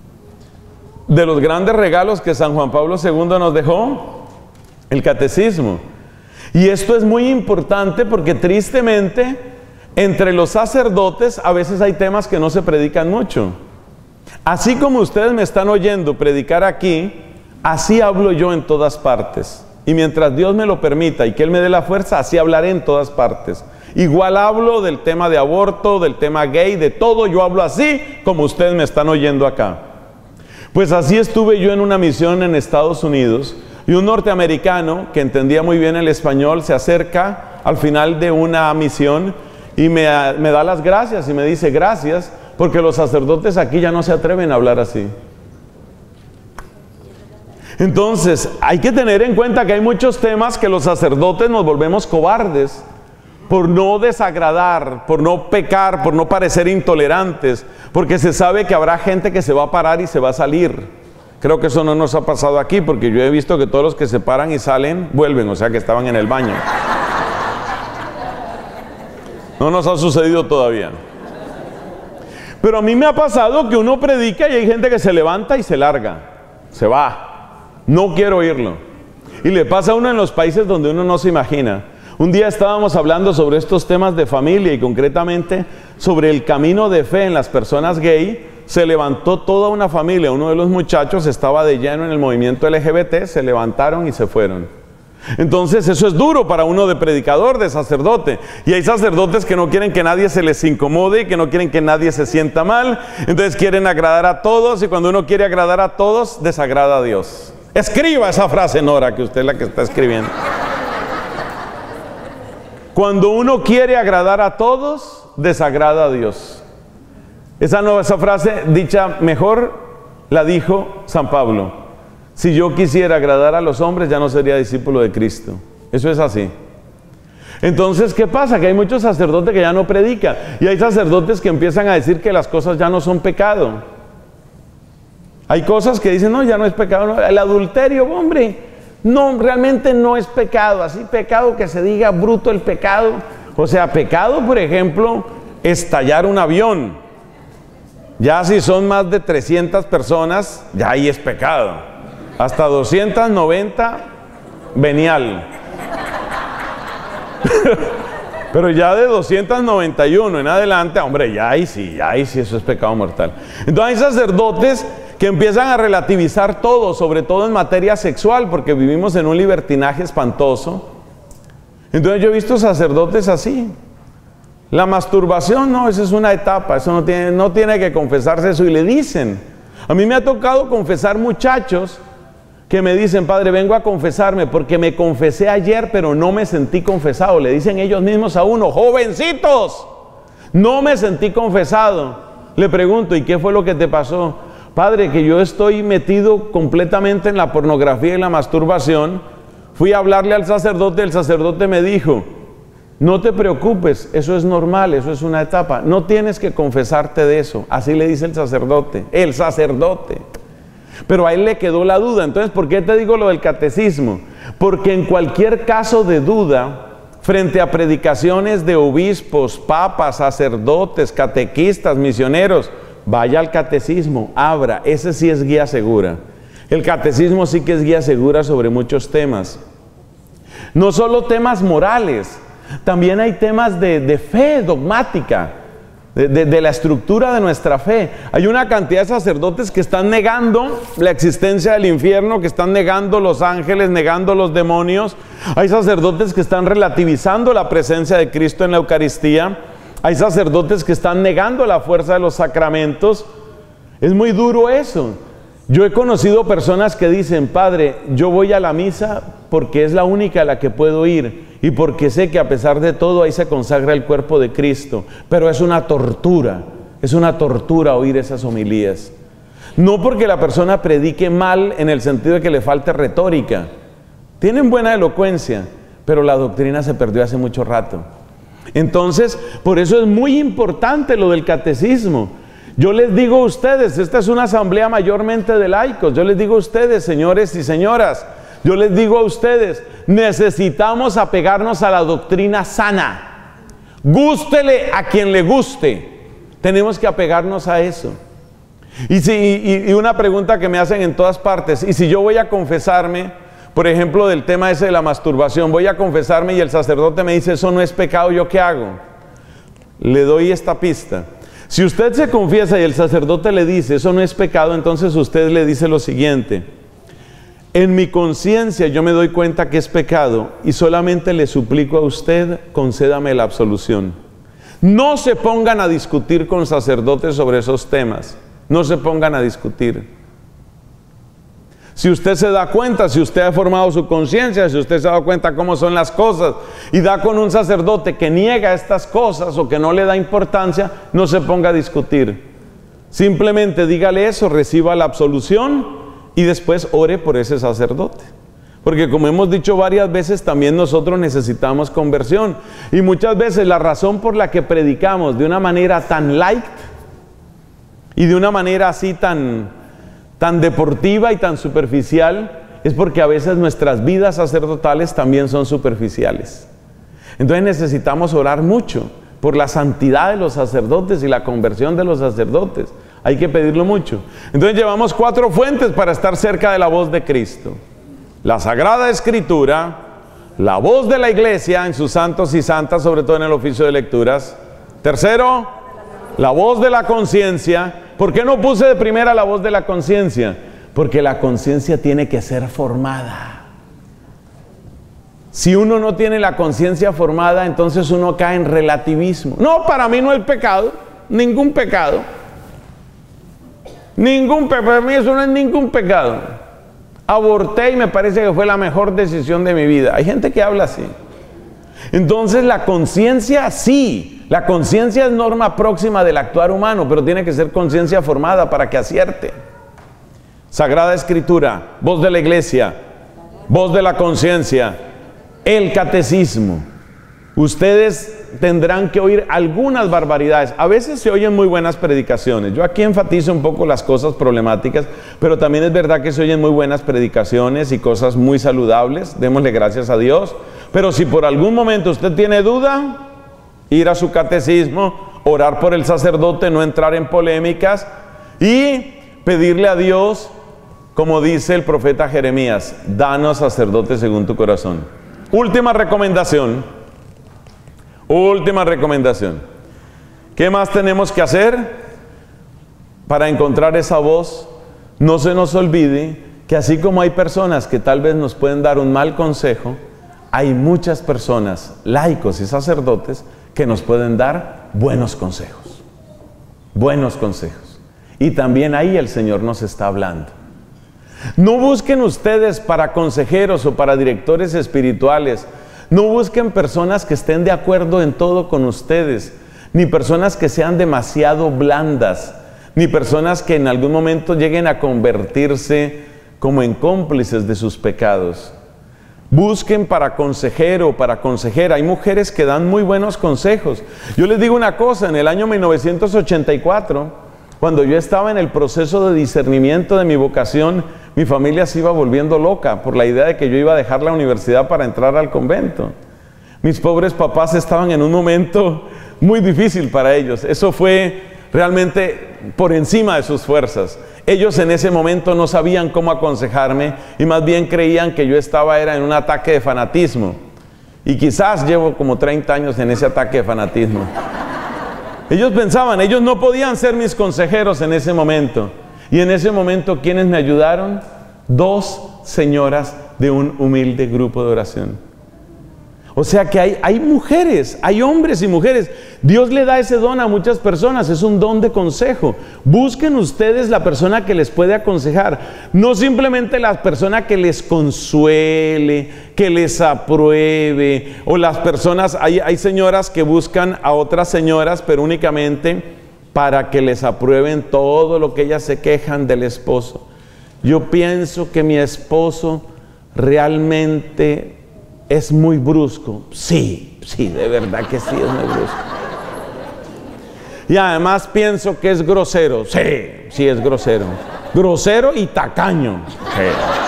De los grandes regalos que San Juan Pablo segundo nos dejó, el Catecismo. Y esto es muy importante porque tristemente entre los sacerdotes a veces hay temas que no se predican mucho. Así como ustedes me están oyendo predicar aquí, así hablo yo en todas partes. Y mientras Dios me lo permita y que Él me dé la fuerza, así hablaré en todas partes. Igual hablo del tema de aborto, del tema gay, de todo, yo hablo así como ustedes me están oyendo acá. Pues así estuve yo en una misión en Estados Unidos, y un norteamericano que entendía muy bien el español se acerca al final de una misión y me, me da las gracias y me dice gracias, porque los sacerdotes aquí ya no se atreven a hablar así. Entonces, hay que tener en cuenta que hay muchos temas que los sacerdotes nos volvemos cobardes por no desagradar, por no pecar, por no parecer intolerantes, porque se sabe que habrá gente que se va a parar y se va a salir. Creo que eso no nos ha pasado aquí, porque yo he visto que todos los que se paran y salen, vuelven, o sea que estaban en el baño. No nos ha sucedido todavía. Pero a mí me ha pasado que uno predica y hay gente que se levanta y se larga, se va. No quiero oírlo. Y le pasa a uno en los países donde uno no se imagina. Un día estábamos hablando sobre estos temas de familia y concretamente sobre el camino de fe en las personas gay. Se levantó toda una familia. Uno de los muchachos estaba de lleno en el movimiento L G B T, se levantaron y se fueron. Entonces eso es duro para uno de predicador, de sacerdote. Y hay sacerdotes que no quieren que nadie se les incomode, que no quieren que nadie se sienta mal. Entonces quieren agradar a todos y cuando uno quiere agradar a todos, desagrada a Dios. Escriba esa frase, Nora, que usted es la que está escribiendo. Cuando uno quiere agradar a todos, desagrada a Dios. Esa, no, esa frase dicha mejor la dijo San Pablo. Si yo quisiera agradar a los hombres, ya no sería discípulo de Cristo. Eso es así. Entonces, ¿qué pasa? Que hay muchos sacerdotes que ya no predican. Y hay sacerdotes que empiezan a decir que las cosas ya no son pecado. Hay cosas que dicen, no, ya no es pecado. No. El adulterio, hombre, no, realmente no es pecado. Así pecado que se diga bruto el pecado. O sea, pecado, por ejemplo, estallar un avión. Ya si son más de trescientas personas, ya ahí es pecado. Hasta doscientas noventa, venial. Pero ya de doscientas noventa y uno en adelante, hombre, ya ahí sí, ya ahí sí eso es pecado mortal. Entonces hay sacerdotes que empiezan a relativizar todo, sobre todo en materia sexual, porque vivimos en un libertinaje espantoso. Entonces yo he visto sacerdotes así. La masturbación, no, esa es una etapa, eso no tiene, no tiene que confesarse eso, y le dicen. A mí me ha tocado confesar muchachos que me dicen, padre, vengo a confesarme porque me confesé ayer, pero no me sentí confesado. Le dicen ellos mismos a uno, jovencitos, no me sentí confesado. Le pregunto, ¿y qué fue lo que te pasó? Padre, que yo estoy metido completamente en la pornografía y la masturbación. Fui a hablarle al sacerdote, el sacerdote me dijo, no te preocupes, eso es normal, eso es una etapa. No tienes que confesarte de eso. Así le dice el sacerdote, el sacerdote. Pero a él le quedó la duda. Entonces, ¿por qué te digo lo del catecismo? Porque en cualquier caso de duda, frente a predicaciones de obispos, papas, sacerdotes, catequistas, misioneros, vaya al catecismo, abra, ese sí es guía segura. El catecismo sí que es guía segura sobre muchos temas. No solo temas morales, también hay temas de, de fe dogmática, de, de, de la estructura de nuestra fe. Hay una cantidad de sacerdotes que están negando la existencia del infierno, que están negando los ángeles, negando los demonios. Hay sacerdotes que están relativizando la presencia de Cristo en la Eucaristía. Hay sacerdotes que están negando la fuerza de los sacramentos. Es muy duro eso. Yo he conocido personas que dicen, padre, yo voy a la misa porque es la única a la que puedo ir y porque sé que a pesar de todo ahí se consagra el cuerpo de Cristo, pero es una tortura, es una tortura oír esas homilías. No porque la persona predique mal en el sentido de que le falte retórica. Tienen buena elocuencia, pero la doctrina se perdió hace mucho rato. Entonces, por eso es muy importante lo del catecismo. Yo les digo a ustedes, esta es una asamblea mayormente de laicos, yo les digo a ustedes, señores y señoras, yo les digo a ustedes, necesitamos apegarnos a la doctrina sana. Gústele a quien le guste, tenemos que apegarnos a eso. Y, si, y, y una pregunta que me hacen en todas partes, y si yo voy a confesarme, por ejemplo, del tema ese de la masturbación, voy a confesarme y el sacerdote me dice, eso no es pecado, ¿yo qué hago? Le doy esta pista. Si usted se confiesa y el sacerdote le dice, eso no es pecado, entonces usted le dice lo siguiente, en mi conciencia yo me doy cuenta que es pecado y solamente le suplico a usted, concédame la absolución. No se pongan a discutir con sacerdotes sobre esos temas, no se pongan a discutir. Si usted se da cuenta, si usted ha formado su conciencia, si usted se ha dado cuenta cómo son las cosas y da con un sacerdote que niega estas cosas o que no le da importancia, no se ponga a discutir. Simplemente dígale eso, reciba la absolución y después ore por ese sacerdote. Porque como hemos dicho varias veces, también nosotros necesitamos conversión. Y muchas veces la razón por la que predicamos de una manera tan light y de una manera así tan, tan deportiva y tan superficial es porque a veces nuestras vidas sacerdotales también son superficiales. Entonces necesitamos orar mucho por la santidad de los sacerdotes y la conversión de los sacerdotes. Hay que pedirlo mucho. Entonces llevamos cuatro fuentes para estar cerca de la voz de Cristo: la Sagrada Escritura, la voz de la Iglesia en sus santos y santas, sobre todo en el oficio de lecturas. Tercero, la voz de la conciencia. ¿Por qué no puse de primera la voz de la conciencia? Porque la conciencia tiene que ser formada. Si uno no tiene la conciencia formada, entonces uno cae en relativismo. No, para mí no es pecado, ningún pecado. Ningún pecado, para mí eso no es ningún pecado. Aborté y me parece que fue la mejor decisión de mi vida. Hay gente que habla así. Entonces la conciencia sí, la conciencia es norma próxima del actuar humano, pero tiene que ser conciencia formada para que acierte. Sagrada Escritura, voz de la Iglesia, voz de la conciencia, el catecismo. Ustedes tendrán que oír algunas barbaridades. A veces se oyen muy buenas predicaciones. Yo aquí enfatizo un poco las cosas problemáticas, pero también es verdad que se oyen muy buenas predicaciones y cosas muy saludables. Démosle gracias a Dios. Pero si por algún momento usted tiene duda, ir a su catecismo, orar por el sacerdote, no entrar en polémicas y pedirle a Dios, como dice el profeta Jeremías: danos sacerdotes según tu corazón. Última recomendación. Última recomendación. ¿Qué más tenemos que hacer para encontrar esa voz? No se nos olvide que así como hay personas que tal vez nos pueden dar un mal consejo, hay muchas personas, laicos y sacerdotes, que nos pueden dar buenos consejos. Buenos consejos. Y también ahí el Señor nos está hablando. No busquen ustedes para consejeros o para directores espirituales, no busquen personas que estén de acuerdo en todo con ustedes, ni personas que sean demasiado blandas, ni personas que en algún momento lleguen a convertirse como en cómplices de sus pecados. Busquen para consejero, para consejera. Hay mujeres que dan muy buenos consejos. Yo les digo una cosa, en el año mil novecientos ochenta y cuatro, cuando yo estaba en el proceso de discernimiento de mi vocación, mi familia se iba volviendo loca por la idea de que yo iba a dejar la universidad para entrar al convento. Mis pobres papás estaban en un momento muy difícil para ellos. Eso fue realmente por encima de sus fuerzas. Ellos en ese momento no sabían cómo aconsejarme y más bien creían que yo estaba era en un ataque de fanatismo. Y quizás llevo como treinta años en ese ataque de fanatismo. Ellos pensaban, ellos no podían ser mis consejeros en ese momento. Y en ese momento, ¿quiénes me ayudaron? Dos señoras de un humilde grupo de oración. O sea que hay, hay mujeres, hay hombres y mujeres. Dios le da ese don a muchas personas, es un don de consejo. Busquen ustedes la persona que les puede aconsejar. No simplemente la persona que les consuele, que les apruebe. O las personas, hay, hay señoras que buscan a otras señoras, pero únicamente para que les aprueben todo lo que ellas se quejan del esposo. Yo pienso que mi esposo realmente es muy brusco. Sí, sí, de verdad que sí, es muy brusco. Y además pienso que es grosero. Sí, sí es grosero. Grosero y tacaño. Sí.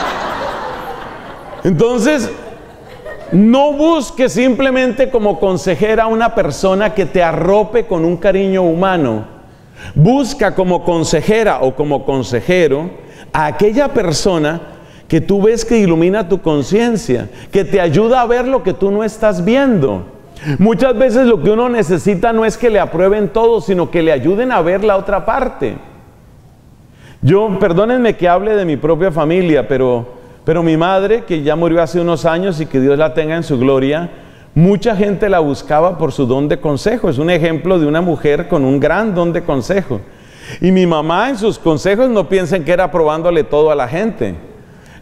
Entonces, no busque simplemente como consejera a una persona que te arrope con un cariño humano. Busca como consejera o como consejero a aquella persona que tú ves que ilumina tu conciencia, que te ayuda a ver lo que tú no estás viendo. Muchas veces lo que uno necesita no es que le aprueben todo, sino que le ayuden a ver la otra parte. Yo, perdónenme que hable de mi propia familia, pero, pero mi madre, que ya murió hace unos años y que Dios la tenga en su gloria, mucha gente la buscaba por su don de consejo. Es un ejemplo de una mujer con un gran don de consejo. Y mi mamá en sus consejos no piensen que era probándole todo a la gente.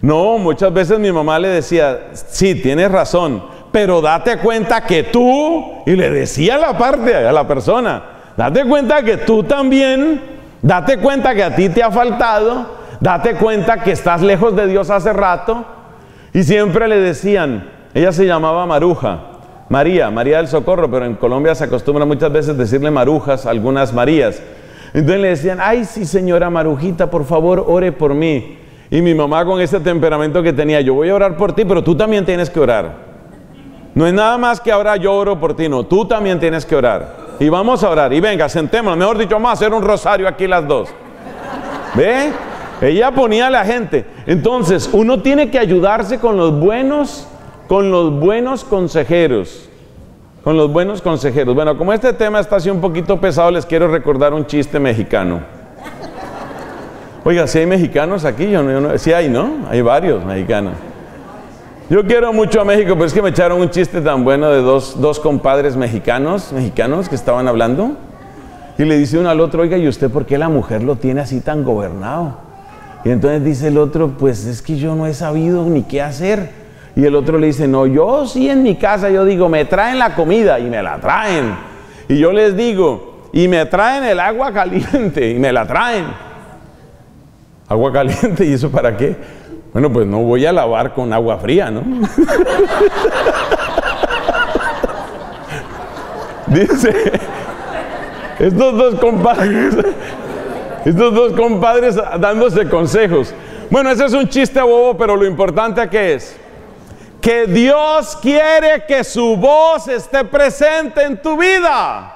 No, muchas veces mi mamá le decía, sí, tienes razón, pero date cuenta que tú, y le decía la parte a la persona, date cuenta que tú también, date cuenta que a ti te ha faltado, date cuenta que estás lejos de Dios hace rato. Y siempre le decían, ella se llamaba Maruja, María, María del Socorro, pero en Colombia se acostumbra muchas veces decirle Marujas, algunas Marías. Entonces le decían, ay sí señora Marujita, por favor ore por mí. Y mi mamá con ese temperamento que tenía, yo voy a orar por ti, pero tú también tienes que orar. No es nada más que ahora yo oro por ti, no, tú también tienes que orar. Y vamos a orar, y venga, sentémonos, mejor dicho, vamos a hacer un rosario aquí las dos. ¿Ve? Ella ponía a la gente. Entonces, uno tiene que ayudarse con los buenos, con los buenos consejeros. Con los buenos consejeros. Bueno, como este tema está así un poquito pesado, les quiero recordar un chiste mexicano. Oiga, si hay mexicanos aquí, yo no, yo no, sí hay, ¿no? Hay varios mexicanos. Yo quiero mucho a México, pero es que me echaron un chiste tan bueno de dos, dos compadres mexicanos, mexicanos que estaban hablando. Y le dice uno al otro, oiga, ¿y usted por qué la mujer lo tiene así tan gobernado? Y entonces dice el otro, pues es que yo no he sabido ni qué hacer. Y el otro le dice, no, yo sí en mi casa, yo digo, me traen la comida y me la traen. Y yo les digo, y me traen el agua caliente y me la traen. Agua caliente, ¿y eso para qué? Bueno, pues no voy a lavar con agua fría, ¿no? Dice, estos dos compadres... Estos dos compadres dándose consejos. Bueno, ese es un chiste bobo, pero lo importante ¿qué es? Que Dios quiere que su voz esté presente en tu vida.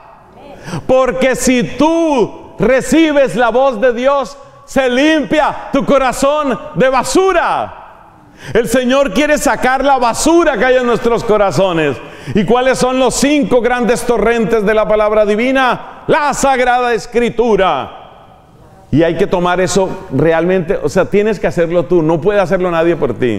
Porque si tú recibes la voz de Dios, se limpia tu corazón de basura. El Señor quiere sacar la basura que hay en nuestros corazones. ¿Y cuáles son los cinco grandes torrentes de la palabra divina? La Sagrada Escritura. Y hay que tomar eso realmente, o sea, tienes que hacerlo tú, no puede hacerlo nadie por ti.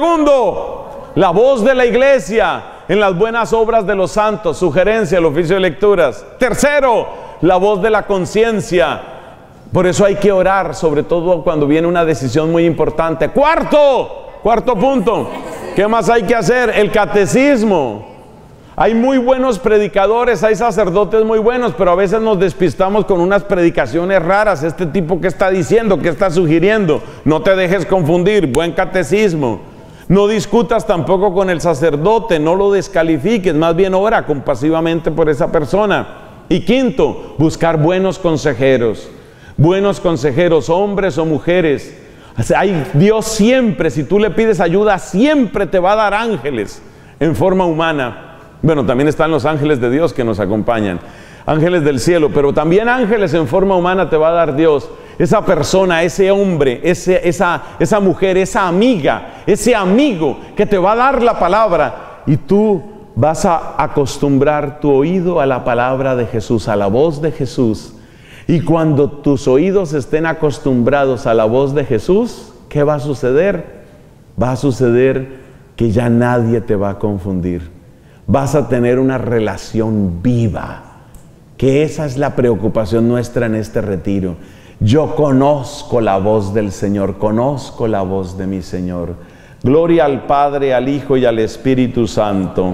Segundo, la voz de la iglesia en las buenas obras de los santos, sugerencia, el oficio de lecturas. Tercero, la voz de la conciencia. Por eso hay que orar, sobre todo cuando viene una decisión muy importante. Cuarto, cuarto punto, ¿qué más hay que hacer? El catecismo. Hay muy buenos predicadores, hay sacerdotes muy buenos, pero a veces nos despistamos con unas predicaciones raras. Este tipo, ¿qué está diciendo? ¿Qué está sugiriendo? No te dejes confundir, buen catecismo. No discutas tampoco con el sacerdote, no lo descalifiques, más bien ora compasivamente por esa persona. Y quinto, buscar buenos consejeros. Buenos consejeros, hombres o mujeres. Hay Dios siempre, si tú le pides ayuda, siempre te va a dar ángeles en forma humana. Bueno, también están los ángeles de Dios que nos acompañan, ángeles del cielo, pero también ángeles en forma humana te va a dar Dios. Esa persona, ese hombre, ese, esa, esa mujer, esa amiga, ese amigo que te va a dar la palabra, y tú vas a acostumbrar tu oído a la palabra de Jesús, a la voz de Jesús. Y cuando tus oídos estén acostumbrados a la voz de Jesús, ¿qué va a suceder? Va a suceder que ya nadie te va a confundir. Vas a tener una relación viva, que esa es la preocupación nuestra en este retiro. Yo conozco la voz del Señor, conozco la voz de mi Señor. Gloria al Padre, al Hijo y al Espíritu Santo.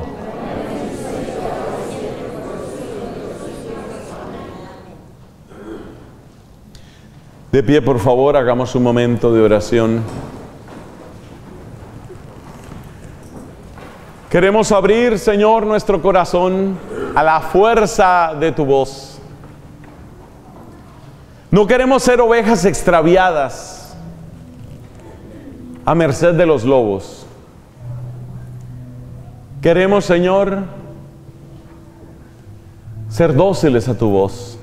De pie, por favor, hagamos un momento de oración. Queremos abrir, Señor, nuestro corazón a la fuerza de tu voz. No queremos ser ovejas extraviadas a merced de los lobos. Queremos, Señor, ser dóciles a tu voz.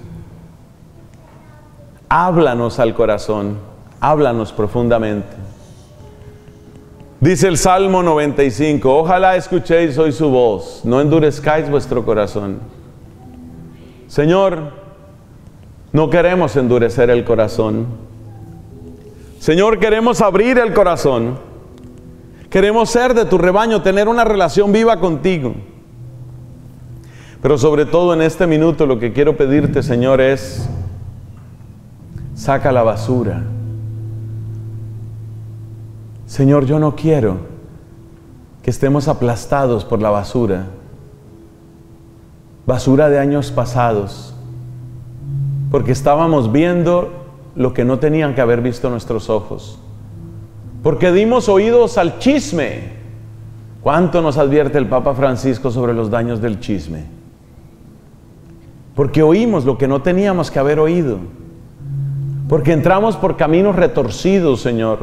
Háblanos al corazón, háblanos profundamente. Dice el Salmo noventa y cinco, ojalá escuchéis hoy su voz, no endurezcáis vuestro corazón. Señor, no queremos endurecer el corazón. Señor, queremos abrir el corazón. Queremos ser de tu rebaño, tener una relación viva contigo. Pero sobre todo en este minuto lo que quiero pedirte, Señor, es saca la basura. Señor, yo no quiero que estemos aplastados por la basura, basura de años pasados, porque estábamos viendo lo que no tenían que haber visto nuestros ojos, porque dimos oídos al chisme. ¿Cuánto nos advierte el Papa Francisco sobre los daños del chisme? Porque oímos lo que no teníamos que haber oído, porque entramos por caminos retorcidos, Señor,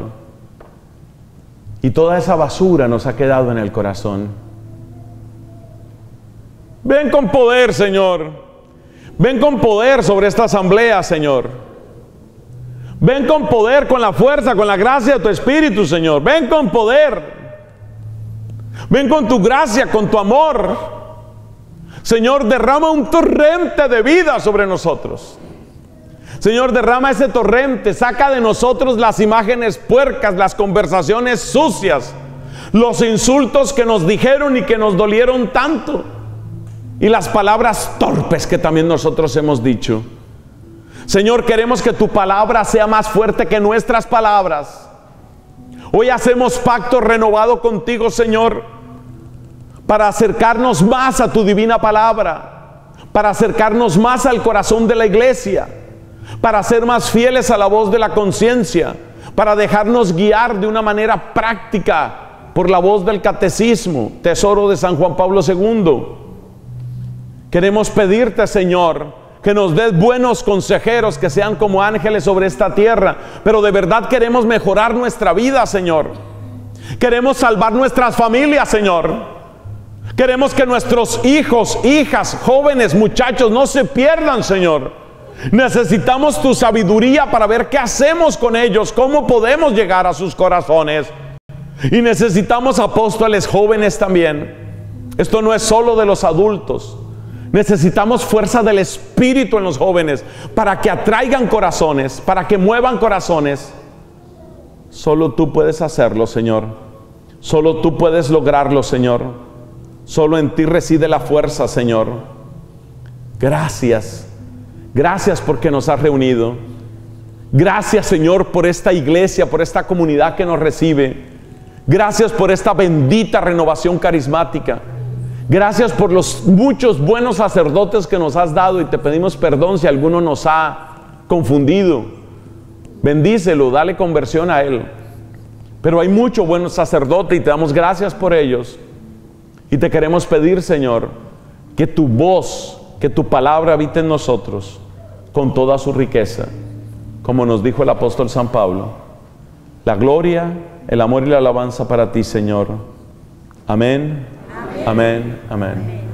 y toda esa basura nos ha quedado en el corazón. Ven con poder, Señor. Ven con poder sobre esta asamblea, Señor. Ven con poder, con la fuerza, con la gracia de tu Espíritu, Señor. Ven con poder. Ven con tu gracia, con tu amor. Señor, derrama un torrente de vida sobre nosotros. Señor, derrama ese torrente. Saca de nosotros las imágenes puercas, las conversaciones sucias, los insultos que nos dijeron y que nos dolieron tanto, y las palabras torpes que también nosotros hemos dicho. Señor, queremos que tu palabra sea más fuerte que nuestras palabras. Hoy hacemos pacto renovado contigo, Señor, para acercarnos más a tu divina palabra, para acercarnos más al corazón de la iglesia, para ser más fieles a la voz de la conciencia, para dejarnos guiar de una manera práctica por la voz del catecismo, tesoro de San Juan Pablo segundo. Queremos pedirte, Señor, que nos des buenos consejeros que sean como ángeles sobre esta tierra, pero de verdad queremos mejorar nuestra vida, Señor. Queremos salvar nuestras familias, Señor. Queremos que nuestros hijos, hijas, jóvenes, muchachos no se pierdan, Señor. Necesitamos tu sabiduría para ver qué hacemos con ellos, cómo podemos llegar a sus corazones. Y necesitamos apóstoles jóvenes también. Esto no es solo de los adultos. Necesitamos fuerza del Espíritu en los jóvenes para que atraigan corazones, para que muevan corazones. Solo tú puedes hacerlo, Señor. Solo tú puedes lograrlo, Señor. Solo en ti reside la fuerza, Señor. Gracias. Gracias porque nos has reunido. Gracias, Señor, por esta iglesia, por esta comunidad que nos recibe. Gracias por esta bendita renovación carismática. Gracias por los muchos buenos sacerdotes que nos has dado, y te pedimos perdón si alguno nos ha confundido. Bendícelo, dale conversión a él. Pero hay mucho buen sacerdote y te damos gracias por ellos. Y te queremos pedir, Señor, que tu voz, que tu palabra habite en nosotros con toda su riqueza, como nos dijo el apóstol San Pablo. La gloria, el amor y la alabanza para ti, Señor. Amén. Amén. Amén. Amén.